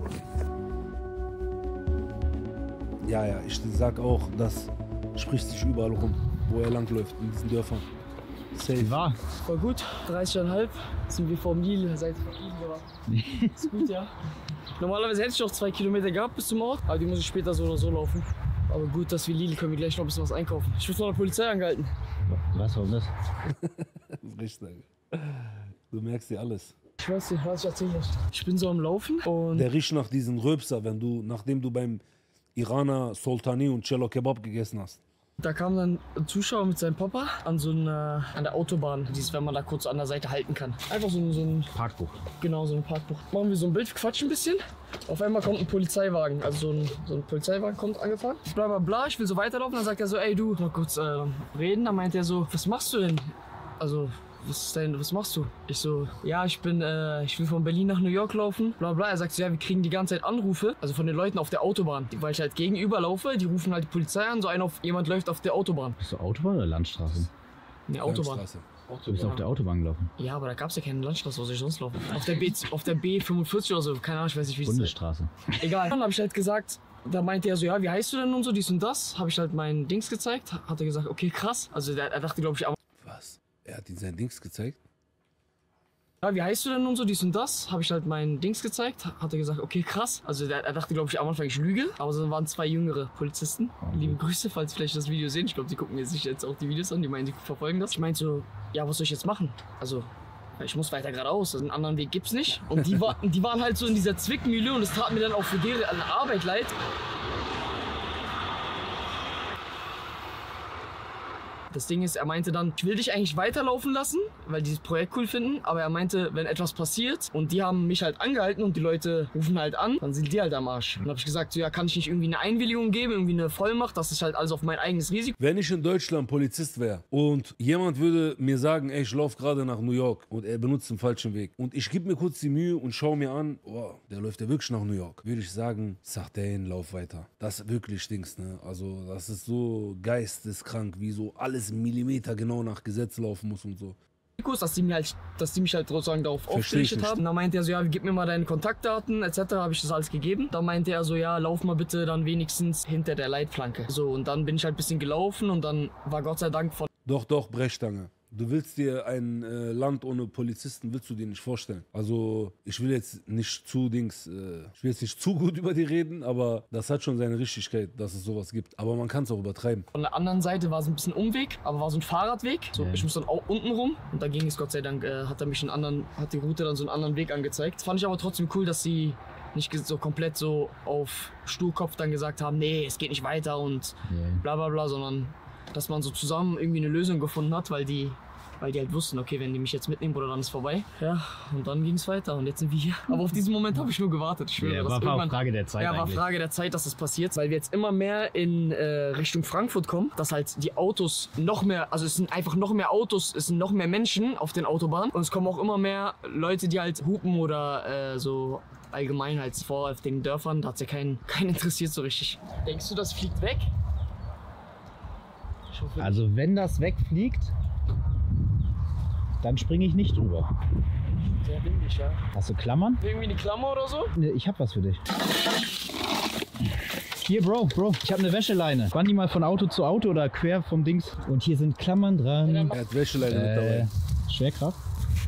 Ja, ja, ich sag auch, das spricht sich überall rum, wo er langläuft, in diesen Dörfern. Safe. War. Voll gut, dreißig Komma fünf sind wir vom Lille, seit vom Lille, aber ist gut, ja. Normalerweise hätte ich noch zwei Kilometer gehabt bis zum Ort, aber die muss ich später so oder so laufen. Aber gut, dass wir Lille können wir gleich noch ein bisschen was einkaufen. Ich wurde von der Polizei angehalten. Was war das? Richtig. Du merkst dir alles. Ich weiß nicht, was ich erzählen muss. Ich bin so am Laufen und Der riecht nach diesem Röpser, wenn du, nachdem du beim Iraner Soltani und Cello Kebab gegessen hast. da kam dann ein Zuschauer mit seinem Papa an so einer, an der Autobahn, dieses, wenn man da kurz an der Seite halten kann. Einfach so, ein- so ein Parkbuch. Genau, so ein Parkbuch. Machen wir so ein Bild, quatschen ein bisschen. Auf einmal kommt ein Polizeiwagen, also so ein, so ein Polizeiwagen kommt angefahren. Bla bla bla, ich will so weiterlaufen, dann sagt er so, ey du, mal kurz äh, reden. Dann meint er so, was machst du denn? Also, was ist denn, was machst du? Ich so, ja, ich bin, äh, ich will von Berlin nach New York laufen, bla bla. Er sagt so, ja, wir kriegen die ganze Zeit Anrufe, also von den Leuten auf der Autobahn. Weil ich halt gegenüber laufe, die rufen halt die Polizei an, so einer auf, jemand läuft auf der Autobahn. Bist du Autobahn oder Landstraße? Eine Autobahn. Landstraße. Du bist auf der Autobahn gelaufen. Ja, aber da gab es ja keine Landstraße, wo soll ich sonst laufen? Auf der, B, auf der B fünfundvierzig oder so, keine Ahnung, ich weiß nicht, wie es ist. Bundesstraße. Egal. Dann habe ich halt gesagt, da meinte er so, ja, wie heißt du denn und so, dies und das. Habe ich halt mein Dings gezeigt, hat er gesagt, okay, krass. Also der, er dachte, glaube ich, aber, Was? Er hat ihm sein Dings gezeigt? ja, wie heißt du denn und so, dies und das. Habe ich halt mein Dings gezeigt, hat er gesagt, okay, krass. Also der, er dachte, glaube ich, am Anfang, ich lüge. Aber so waren zwei jüngere Polizisten. Liebe Grüße, falls vielleicht das Video sehen. Ich glaube, die gucken mir sich jetzt auch die Videos an, die meinen, die verfolgen das. Ich meinte so, ja, was soll ich jetzt machen? Also, ich muss weiter geradeaus, also einen anderen Weg gibt's nicht. Und die, war, die waren halt so in dieser Zwickmühle und es tat mir dann auch für deren Arbeit leid. Das Ding ist, er meinte dann, ich will dich eigentlich weiterlaufen lassen, weil die das Projekt cool finden. Aber er meinte, wenn etwas passiert und die haben mich halt angehalten und die Leute rufen halt an, dann sind die halt am Arsch. Und dann habe ich gesagt, so, ja, kann ich nicht irgendwie eine Einwilligung geben, irgendwie eine Vollmacht, das ist halt alles auf mein eigenes Risiko. Wenn ich in Deutschland Polizist wäre und jemand würde mir sagen, ey, ich laufe gerade nach New York und er benutzt den falschen Weg und ich gebe mir kurz die Mühe und schaue mir an, oh, der läuft ja wirklich nach New York, würde ich sagen, sag den, lauf weiter. Das ist wirklich Dings, ne? Also das ist so geisteskrank, wie so alles Millimeter genau nach Gesetz laufen muss und so. Dass die, mir halt, dass die mich halt sozusagen darauf Versteh ich aufgerichtet nicht. haben. Und dann meinte er so, ja, gib mir mal deine Kontaktdaten et cetera. Habe ich das alles gegeben. Dann meinte er so, ja, lauf mal bitte dann wenigstens hinter der Leitplanke. So, und dann bin ich halt ein bisschen gelaufen und dann war Gott sei Dank von Doch, doch, Brechstange. Du willst dir ein äh, Land ohne Polizisten, willst du dir nicht vorstellen. Also ich will jetzt nicht zu Dings, äh, ich will jetzt nicht zu gut über die reden, aber das hat schon seine Richtigkeit, dass es sowas gibt. Aber man kann es auch übertreiben. Von der anderen Seite war es ein bisschen Umweg, aber war so ein Fahrradweg. So, Ja. ich muss dann auch unten rum und da ging es Gott sei Dank, äh, hat er mich einen anderen, hat die Route dann so einen anderen Weg angezeigt. Das fand ich aber trotzdem cool, dass sie nicht ge- so komplett so auf Sturkopf dann gesagt haben, nee, es geht nicht weiter und Ja. bla bla bla, sondern dass man so zusammen irgendwie eine Lösung gefunden hat, weil die, weil die halt wussten, okay, wenn die mich jetzt mitnehmen, Bruder, dann ist vorbei. Ja, und dann ging es weiter und jetzt sind wir hier. Aber auf diesen Moment habe ich nur gewartet. Ich schwöre, Ja, dass war irgendwann- auch Frage der Zeit Ja, war eigentlich. Frage der Zeit, dass das passiert, weil wir jetzt immer mehr in äh, Richtung Frankfurt kommen, dass halt die Autos noch mehr, also es sind einfach noch mehr Autos, es sind noch mehr Menschen auf den Autobahnen und es kommen auch immer mehr Leute, die halt hupen oder äh, so allgemein halt vor auf den Dörfern, da hat ja keinen, keinen interessiert so richtig. Denkst du, das fliegt weg? Ich hoffe, Also wenn das wegfliegt, dann springe ich nicht drüber. sehr windig, ja. Hast du Klammern? Irgendwie eine Klammer oder so? Ne, ich hab was für dich. Hier, Bro, Bro, ich habe eine Wäscheleine. Spann die mal von Auto zu Auto oder quer vom Dings. Und hier sind Klammern dran. Er hat Wäscheleine mit Äh, dabei. Schwerkraft?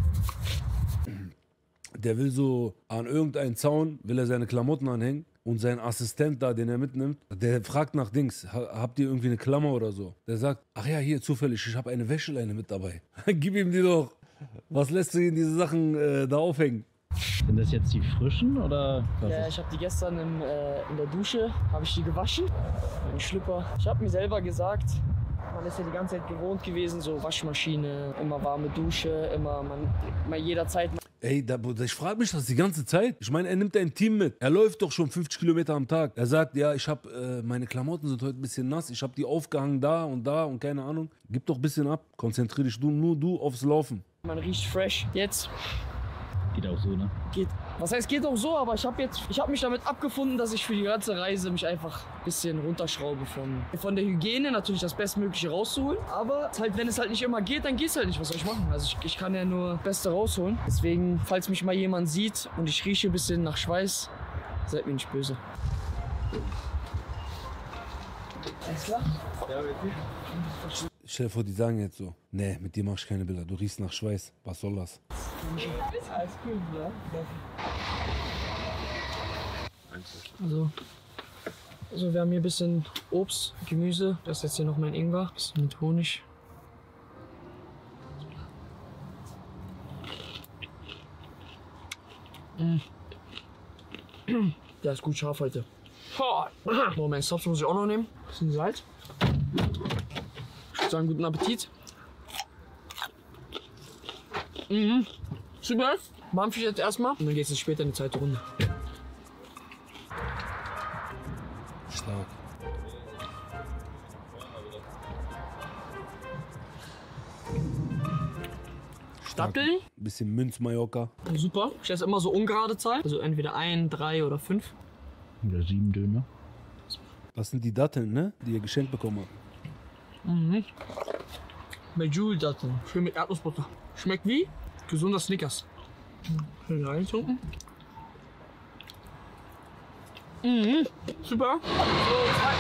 Der will so an irgendeinen Zaun, will er seine Klamotten anhängen und sein Assistent da, den er mitnimmt, der fragt nach Dings, ha- habt ihr irgendwie eine Klammer oder so? Der sagt, ach ja, hier zufällig, ich habe eine Wäscheleine mit dabei. Gib ihm die doch. Was lässt du ihn diese Sachen äh, da aufhängen? Sind das jetzt die frischen oder was Ja, ist? ich habe die gestern im, äh, in der Dusche, habe ich die gewaschen, meine Schlüpper. Ich habe mir selber gesagt, man ist ja die ganze Zeit gewohnt gewesen, so Waschmaschine, immer warme Dusche, immer, man, immer jederzeit. Ey, da, ich frage mich das die ganze Zeit. Ich meine, er nimmt ein Team mit. Er läuft doch schon fünfzig Kilometer am Tag. Er sagt, ja, ich habe, äh, meine Klamotten sind heute ein bisschen nass. Ich habe die aufgehangen da und da und keine Ahnung. Gib doch ein bisschen ab. Konzentrier dich du, nur du aufs Laufen. Man riecht fresh. Jetzt Geht auch so, ne? geht, was heißt geht auch so, aber ich habe jetzt, ich habe mich damit abgefunden, dass ich für die ganze Reise mich einfach ein bisschen runterschraube von, von der Hygiene, natürlich das Bestmögliche rauszuholen. Aber halt, wenn es halt nicht immer geht, dann geht's halt nicht. Was soll ich machen? Also ich, ich kann ja nur das Beste rausholen. Deswegen, falls mich mal jemand sieht und ich rieche ein bisschen nach Schweiß, seid mir nicht böse. Alles klar? Stell dir vor, die sagen jetzt so, nee, mit dir mach ich keine Bilder. Du riechst nach Schweiß. Was soll das? Alles cool, ja. Also, also wir haben hier ein bisschen Obst, Gemüse. Das ist jetzt hier noch mein Ingwer. Ein bisschen mit Honig. Mm. Der ist gut scharf heute. Moment, Stops muss ich auch noch nehmen. Bisschen Salz. Ich würde sagen, guten Appetit. Mhm. Super. Mampfe ich jetzt erstmal und dann geht es später in die zweite Runde. Stark. Datteln. Bisschen Münz-Mallorca. Super. Ich esse immer so ungerade Zahl. Also entweder ein, drei oder fünf. Oder sieben Döner. Das sind die Datteln, ne? Die ihr geschenkt bekommen habt. Mhm. Medjool-Datteln. Schön mit Erdnussbutter. Schmeckt wie gesunder Snickers. Schön reintunken. Mhm. Super. So, zwei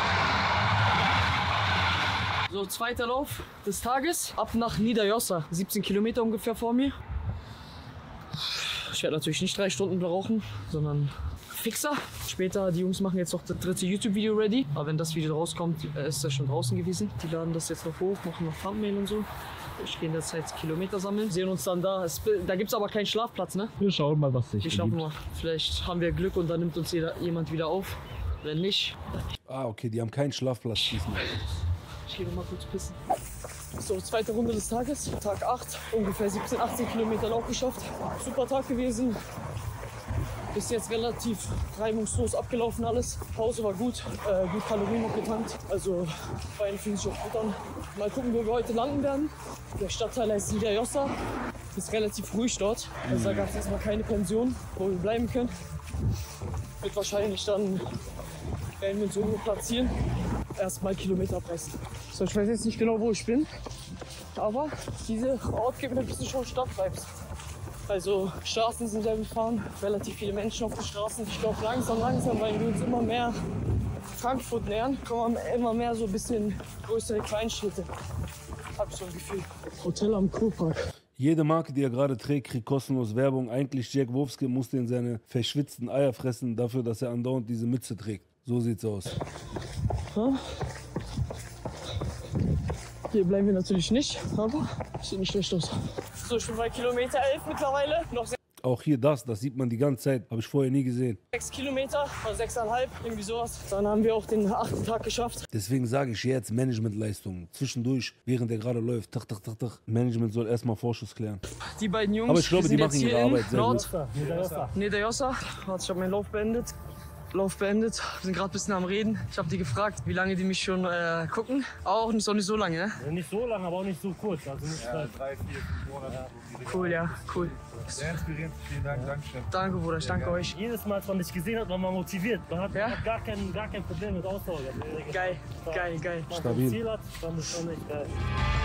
so, zweiter Lauf des Tages. Ab nach Niederjossa. siebzehn Kilometer ungefähr vor mir. Ich werde natürlich nicht drei Stunden brauchen, sondern fixer. Später, die Jungs machen jetzt noch das dritte YouTube-Video ready. Aber wenn das Video rauskommt, ist das schon draußen gewesen. Die laden das jetzt noch hoch, machen noch Thumbnail und so. Ich gehe in der Zeit Kilometer sammeln. Sehen uns dann da. Es, da gibt es aber keinen Schlafplatz, ne? Wir schauen mal, was sich Wir schauen ergibt. mal. Vielleicht haben wir Glück und dann nimmt uns jeder, jemand wieder auf. Wenn nicht, Ah, okay, die haben keinen Schlafplatz diesmal. ich gehe noch mal kurz pissen. So, zweite Runde des Tages. Tag acht. Ungefähr siebzehn, achtzehn Kilometer Lauf geschafft. Super Tag gewesen. Bis jetzt relativ reibungslos abgelaufen alles. Pause war gut, äh, gut Kalorien noch getankt. Also Beine fühlen sich auch gut an. Mal gucken, wo wir heute landen werden. Der Stadtteil heißt Niederjossa. Ist relativ ruhig dort. Also da gab es erstmal keine Pension, wo wir bleiben können. Wird wahrscheinlich dann, werden wir uns irgendwo platzieren. Erstmal Kilometer abreißen. So, ich weiß jetzt nicht genau, wo ich bin. Aber dieser Ort gibt mir ein bisschen schon Stadtvibes. Also Straßen sind sehr befahren, relativ viele Menschen auf den Straßen. Ich glaube langsam, langsam, weil wir uns immer mehr Frankfurt nähern, kommen immer mehr so ein bisschen größere Kleinstädte. Hab ich so ein Gefühl. Hotel am Kurpark. Jede Marke, die er gerade trägt, kriegt kostenlos Werbung. Eigentlich Jack Wolfskin musste in seine verschwitzten Eier fressen, dafür, dass er andauernd diese Mütze trägt. So sieht's aus. Ja. Hier bleiben wir natürlich nicht, aber sieht nicht schlecht aus. So, ich bin bei Kilometer elf mittlerweile. Noch sehr Auch hier das, das sieht man die ganze Zeit. Habe ich vorher nie gesehen. Sechs Kilometer oder sechseinhalb, irgendwie sowas. Dann haben wir auch den achten Tag geschafft. Deswegen sage ich jetzt Managementleistung. Zwischendurch, während der gerade läuft, tach, tach, tach, tach. Management soll erstmal Vorschuss klären. Die beiden Jungs, Aber ich glaube, die, die sind machen jetzt ihre hier Arbeit in sehr Nord. gut. Niederjossa. Warte, ich habe meinen Lauf beendet. Lauf beendet. Wir sind gerade ein bisschen am Reden. Ich habe die gefragt, wie lange die mich schon äh, gucken. Auch nicht, auch nicht so lange, ne? Also nicht so lange, aber auch nicht so kurz. Also nicht Ja, drei, vier, fünf Monate. Ja. Cool, ja, cool. Sehr inspirierend. Vielen Dank, Dankeschön. Danke, Bruder, ich danke euch. Jedes Mal, als man dich gesehen hat, war man motiviert. Man hat, Ja? hat gar, kein, gar kein Problem mit Ausdauer. Geil, geil, geil. Wenn man Stabil. ein Ziel hat, dann ist schon echt geil.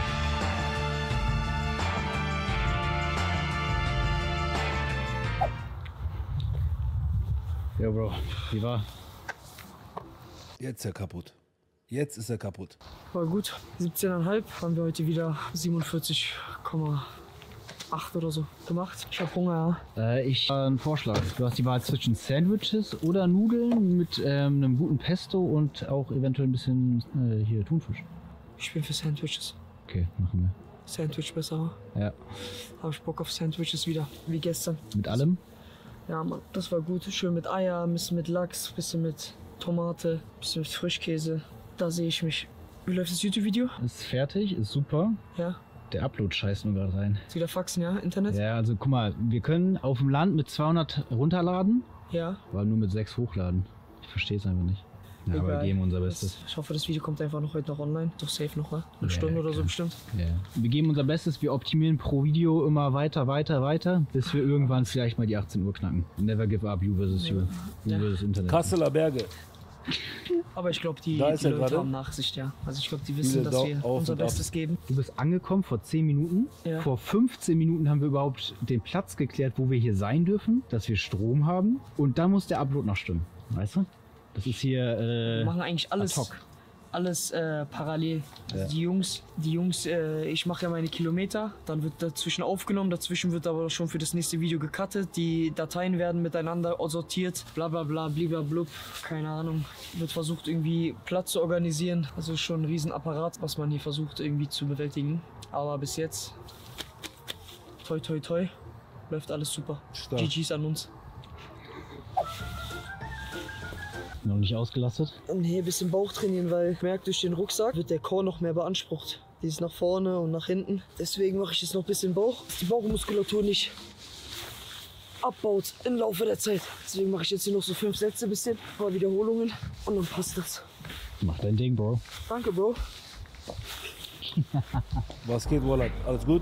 Ja, Bro, wie war? Jetzt ist er kaputt. Jetzt ist er kaputt. War gut. siebzehn Komma fünf haben wir heute wieder siebenundvierzig Komma acht oder so gemacht. Ich hab Hunger, ja. Äh, ich habe einen Vorschlag. Du hast die Wahl zwischen Sandwiches oder Nudeln mit ähm, einem guten Pesto und auch eventuell ein bisschen äh, hier Thunfisch. Ich bin für Sandwiches. Okay, machen wir. Sandwich besser. Ja. Hab ich Bock auf Sandwiches wieder, wie gestern. Mit allem? Ja, Mann, das war gut. Schön mit Eier, ein bisschen mit Lachs, ein bisschen mit Tomate, ein bisschen mit Frischkäse. Da sehe ich mich. Wie läuft das YouTube-Video? Ist fertig, ist super. Ja. Der Upload scheißt nur gerade rein. Ist wieder Faxen, ja? Internet? Ja, also guck mal, wir können auf dem Land mit zweihundert runterladen, Ja. aber nur mit sechs hochladen. Ich verstehe es einfach nicht. Ja, aber wir Egal. geben unser Das, Bestes. ich hoffe, das Video kommt einfach noch heute noch online. Doch safe noch, ne? Eine Ja, Stunde oder so klar. bestimmt. Ja. Wir geben unser Bestes, wir optimieren pro Video immer weiter, weiter, weiter, bis wir irgendwann vielleicht mal die achtzehn Uhr knacken. Never give up, you versus you. You Ja. versus Internet. Kasseler Berge. Aber ich glaube, die, Da ist die er Leute gerade. haben Nachsicht, ja. Also ich glaube, die wissen, Viele dass Sau- wir auf unser und ab. Bestes geben. Du bist angekommen vor zehn Minuten. Ja. Vor fünfzehn Minuten haben wir überhaupt den Platz geklärt, wo wir hier sein dürfen, dass wir Strom haben. Und dann muss der Upload noch stimmen. Weißt du? Das ist hier. Wir Äh, machen eigentlich alles, ad hoc. alles äh, parallel. Also Ja. die Jungs, die Jungs, äh, ich mache ja meine Kilometer, dann wird dazwischen aufgenommen, dazwischen wird aber schon für das nächste Video gecuttet. Die Dateien werden miteinander sortiert, bla bla bla, bliblablub, keine Ahnung. Wird versucht irgendwie Platz zu organisieren. Also schon ein Riesenapparat, was man hier versucht irgendwie zu bewältigen. Aber bis jetzt, toi toi toi, läuft alles super. Stark. G Gs an uns. Noch nicht ausgelastet. Nee, ein bisschen Bauch trainieren, weil ich merke, durch den Rucksack wird der Core noch mehr beansprucht. Die ist nach vorne und nach hinten. Deswegen mache ich jetzt noch ein bisschen Bauch, dass die Bauchmuskulatur nicht abbaut im Laufe der Zeit. Deswegen mache ich jetzt hier noch so fünf Sätze, bisschen, ein paar Wiederholungen und dann passt das. Mach dein Ding, Bro. Danke, Bro. Was geht, Wallet? Alles gut?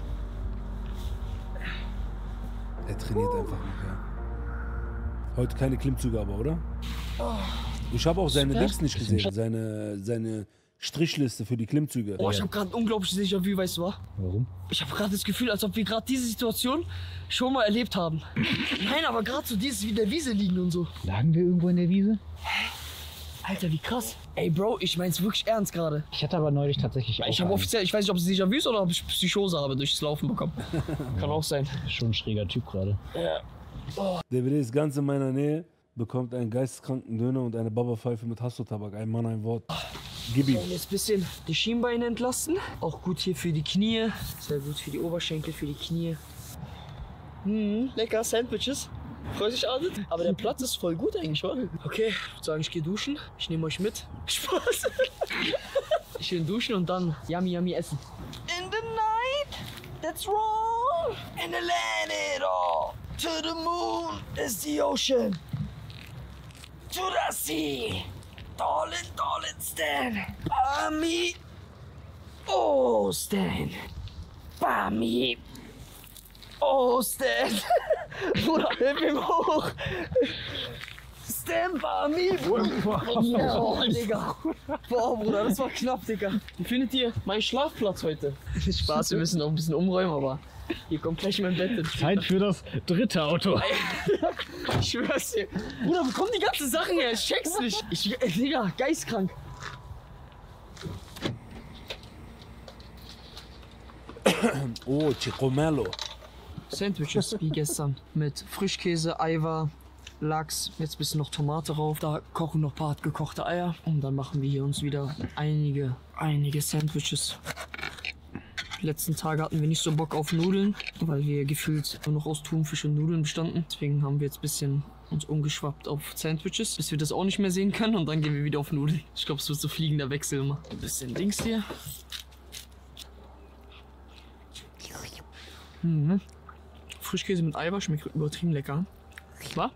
Er trainiert einfach nicht, ja. Heute keine Klimmzüge aber, oder? Ich habe auch seine Super. Dings nicht gesehen, seine, seine Strichliste für die Klimmzüge. Oh, ich habe gerade ein unglaubliches Déjà-vu, weißt du was? Warum? Ich habe gerade das Gefühl, als ob wir gerade diese Situation schon mal erlebt haben. Nein, aber gerade so dieses wie in der Wiese liegen und so. Lagen wir irgendwo in der Wiese? Alter, wie krass. Ey, Bro, ich mein's wirklich ernst gerade. Ich hatte aber neulich tatsächlich auch Ich habe einen. offiziell, ich weiß nicht, ob es Déjà-vu ist oder ob ich Psychose habe durch das Laufen bekommen. Kann auch sein. Schon ein schräger Typ gerade. Der W D ist ganz in meiner Nähe, bekommt einen geisteskranken Döner und eine Baba-Pfeife mit Hasso-Tabak. Ein Mann, ein Wort. Gib ihm. Und jetzt ein bisschen die Schienbeine entlasten. Auch gut hier für die Knie. Sehr gut für die Oberschenkel, für die Knie. Hm, lecker Sandwiches. Freut sich Arndt. Aber der Platz ist voll gut eigentlich, oder? Okay, ich würde sagen, ich gehe duschen. Ich nehme euch mit. Spaß. Ich will duschen und dann yummy yummy essen. In the night, that's wrong. And I land it all. To the moon is the ocean. To the sea. Darling, darling Stan. Bami. Oh, Stan. Bami. Oh, Stan. Bruder, hilf ihm hoch. Stan, Bami. Oh, Digga. Boah, Bruder, das war knapp, Digga. Wie findet ihr meinen Schlafplatz heute? Spaß, wir müssen noch ein bisschen umräumen, aber hier kommt gleich mein Bett. Zeit für das dritte Auto. Ich schwör's dir. Bruder, wo kommen die ganzen Sachen her? Ich check's nicht. Ich, äh, Digga, geistkrank. Oh, Chicomello. Sandwiches wie gestern mit Frischkäse, Eiweiß, Lachs, jetzt ein bisschen noch Tomate drauf. Da kochen noch ein paar gekochte Eier und dann machen wir hier uns wieder einige, einige Sandwiches. Die letzten Tage hatten wir nicht so Bock auf Nudeln, weil wir gefühlt nur noch aus Thunfisch und Nudeln bestanden. Deswegen haben wir jetzt ein bisschen uns umgeschwappt auf Sandwiches, bis wir das auch nicht mehr sehen können und dann gehen wir wieder auf Nudeln. Ich glaube, es wird so fliegender Wechsel immer. Ein bisschen Dings hier. Mhm. Frischkäse mit Eiweiß schmeckt übertrieben lecker. Was?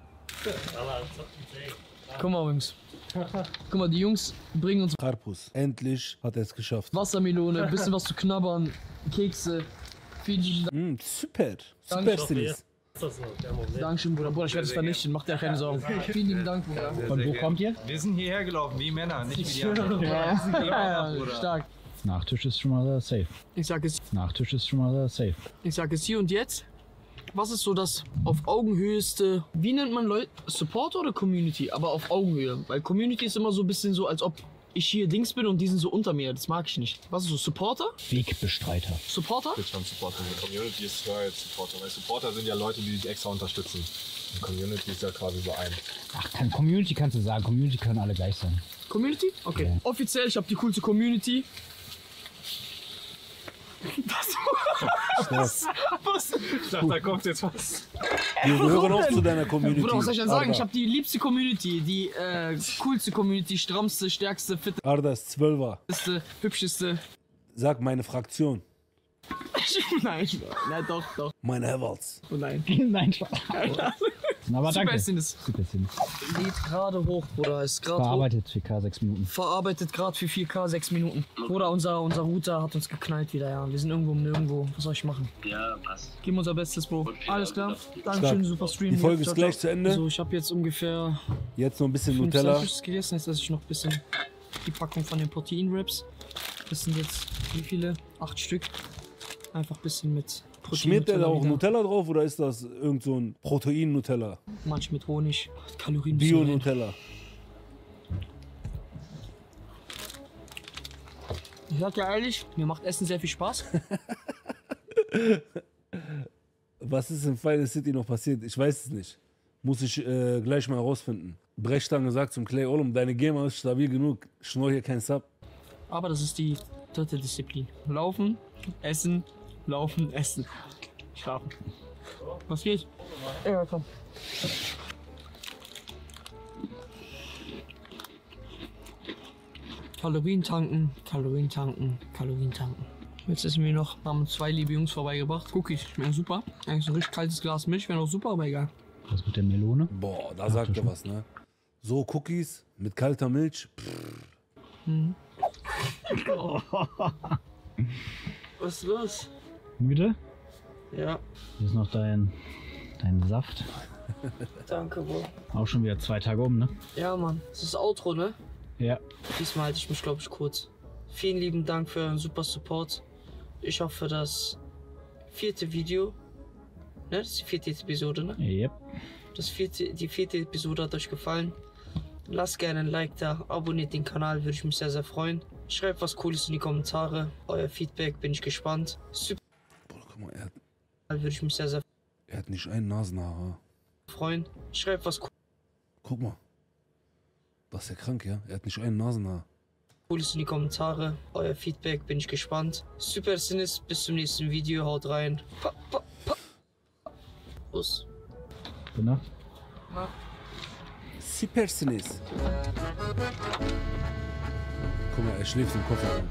Guck mal, Jungs. Guck mal, die Jungs bringen uns Karpus. Endlich hat er es geschafft. Wassermelone, bisschen was zu knabbern, Kekse. Vielen Mm, super. Danke. Super, Stilis. Dankeschön, Bruder. Bruder, ich werde es vernichten. Mach dir keine Sorgen. Vielen lieben Dank, Bruder. Von wo kommt ihr? Wir sind hierher gelaufen, wie Männer, nicht wie die anderen. Ja, stark. Nachtisch ist schon mal safe. Ich sag es, Nachtisch ist schon mal safe. ich sag es hier und jetzt. Was ist so das auf Augenhöheste, wie nennt man Leute, Supporter oder Community? Aber auf Augenhöhe. Weil Community ist immer so ein bisschen so, als ob ich hier Dings bin und die sind so unter mir. Das mag ich nicht. Was ist so, Supporter? Wegbestreiter. Supporter? Ich bin schon Supporter. Die Community ist höher als Supporter. Weil Supporter sind ja Leute, die dich extra unterstützen. Die Community ist ja quasi so ein. Ach, kann, Community kannst du sagen. Community können alle gleich sein. Community? Okay. Ja. Offiziell, ich habe die coolste Community. Was? Was? Ich dachte, da kommt jetzt was. Wir gehören auch zu deiner Community. Bruder, was soll ich denn sagen? Arda. Ich habe die liebste Community, die äh, coolste Community, strammste, stärkste, Arda ist Zwölfer. fitteste, hübscheste. Sag meine Fraktion. Nein, ich, nein, doch, doch. Meine Herwalz. Oh nein. Nein, Spaß. Aber danke. Super Sinnes. Super Sinnes. Lädt gerade hoch, Bruder. Ist gerade hoch. Verarbeitet vier K sechs Minuten. Verarbeitet gerade für vier K sechs Minuten. Bruder, unser, unser Router hat uns geknallt wieder, ja. Wir sind irgendwo um nirgendwo. Was soll ich machen? Ja, passt. Geben unser Bestes, Bro. Alles klar. Dankeschön, super Stream. Die Folge Ciao, ist gleich ciao. zu Ende. So, ich habe jetzt ungefähr Jetzt noch ein bisschen fünf Nutella. Sandwiches gegessen. Jetzt esse ich noch ein bisschen die Packung von den Protein-Wraps. Das sind jetzt wie viele? Acht Stück. Einfach ein bisschen mit Protein. Schmiert der da auch wieder. Nutella drauf oder ist das irgend so ein Protein-Nutella? Manch mit Honig. Kalorien. müssen rein. Bio-Nutella. Ich sag ja ehrlich, mir macht Essen sehr viel Spaß. Was ist in Final City noch passiert? Ich weiß es nicht. Muss ich äh, gleich mal herausfinden. Brechstange sagt zum Clay Olum, deine Gamer ist stabil genug. Schnur hier kein Sub. Aber das ist die dritte Disziplin. Laufen, essen, laufen, essen. Schlafen. Was geht? Ja, komm. Kalorien tanken, Kalorien tanken, Kalorien tanken. Jetzt essen wir noch, haben zwei liebe Jungs vorbeigebracht. Cookies, schmecken super. Eigentlich so ein richtig kaltes Glas Milch wäre noch super, aber egal. Was mit der Melone? Boah, da sagt er was, ne? So Cookies mit kalter Milch. Hm. Was ist los? Müde? Ja, Hier ist noch dein, dein Saft. danke, Bro. Auch schon wieder zwei Tage um, ne? Ja, Mann. Das ist das Outro, ne? Ja. Diesmal halte ich mich, glaube ich, kurz. Vielen lieben Dank für euren super Support. Ich hoffe, das vierte Video, ne, das ist die vierte Episode, ne? Yep. Das vierte, die vierte Episode hat euch gefallen. Lasst gerne ein Like da, abonniert den Kanal, würde ich mich sehr, sehr freuen. Schreibt was Cooles in die Kommentare. Euer Feedback, bin ich gespannt. Super. Boah, guck mal, er hat, Würde ich mich sehr, sehr er hat nicht ein Nasenhaar. freuen. Schreibt was Guck mal. Das ist ja krank, ja? Er hat nicht ein Nasenhaar. Cooles in die Kommentare. Euer Feedback, bin ich gespannt. Super Sinnes, bis zum nächsten Video. Haut rein. Pa, pa, pa. Los. Gute Nacht. Super Sinis. Guck mal, er schläft im Kofferraum.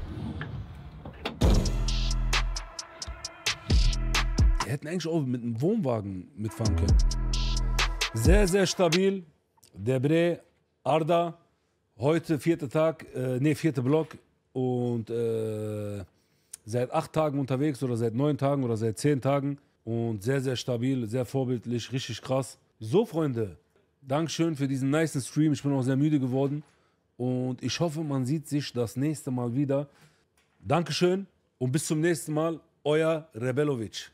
Wir hätten eigentlich auch mit einem Wohnwagen mitfahren können. Sehr, sehr stabil. Der Bre, Arda. Heute vierter Tag, äh, nee, vierter Block. Und äh, seit acht Tagen unterwegs oder seit neun Tagen oder seit zehn Tagen. Und sehr, sehr stabil, sehr vorbildlich, richtig krass. So, Freunde, Dankeschön für diesen nicen Stream. Ich bin auch sehr müde geworden. Und ich hoffe, man sieht sich das nächste Mal wieder. Dankeschön und bis zum nächsten Mal. Euer Rebelovic.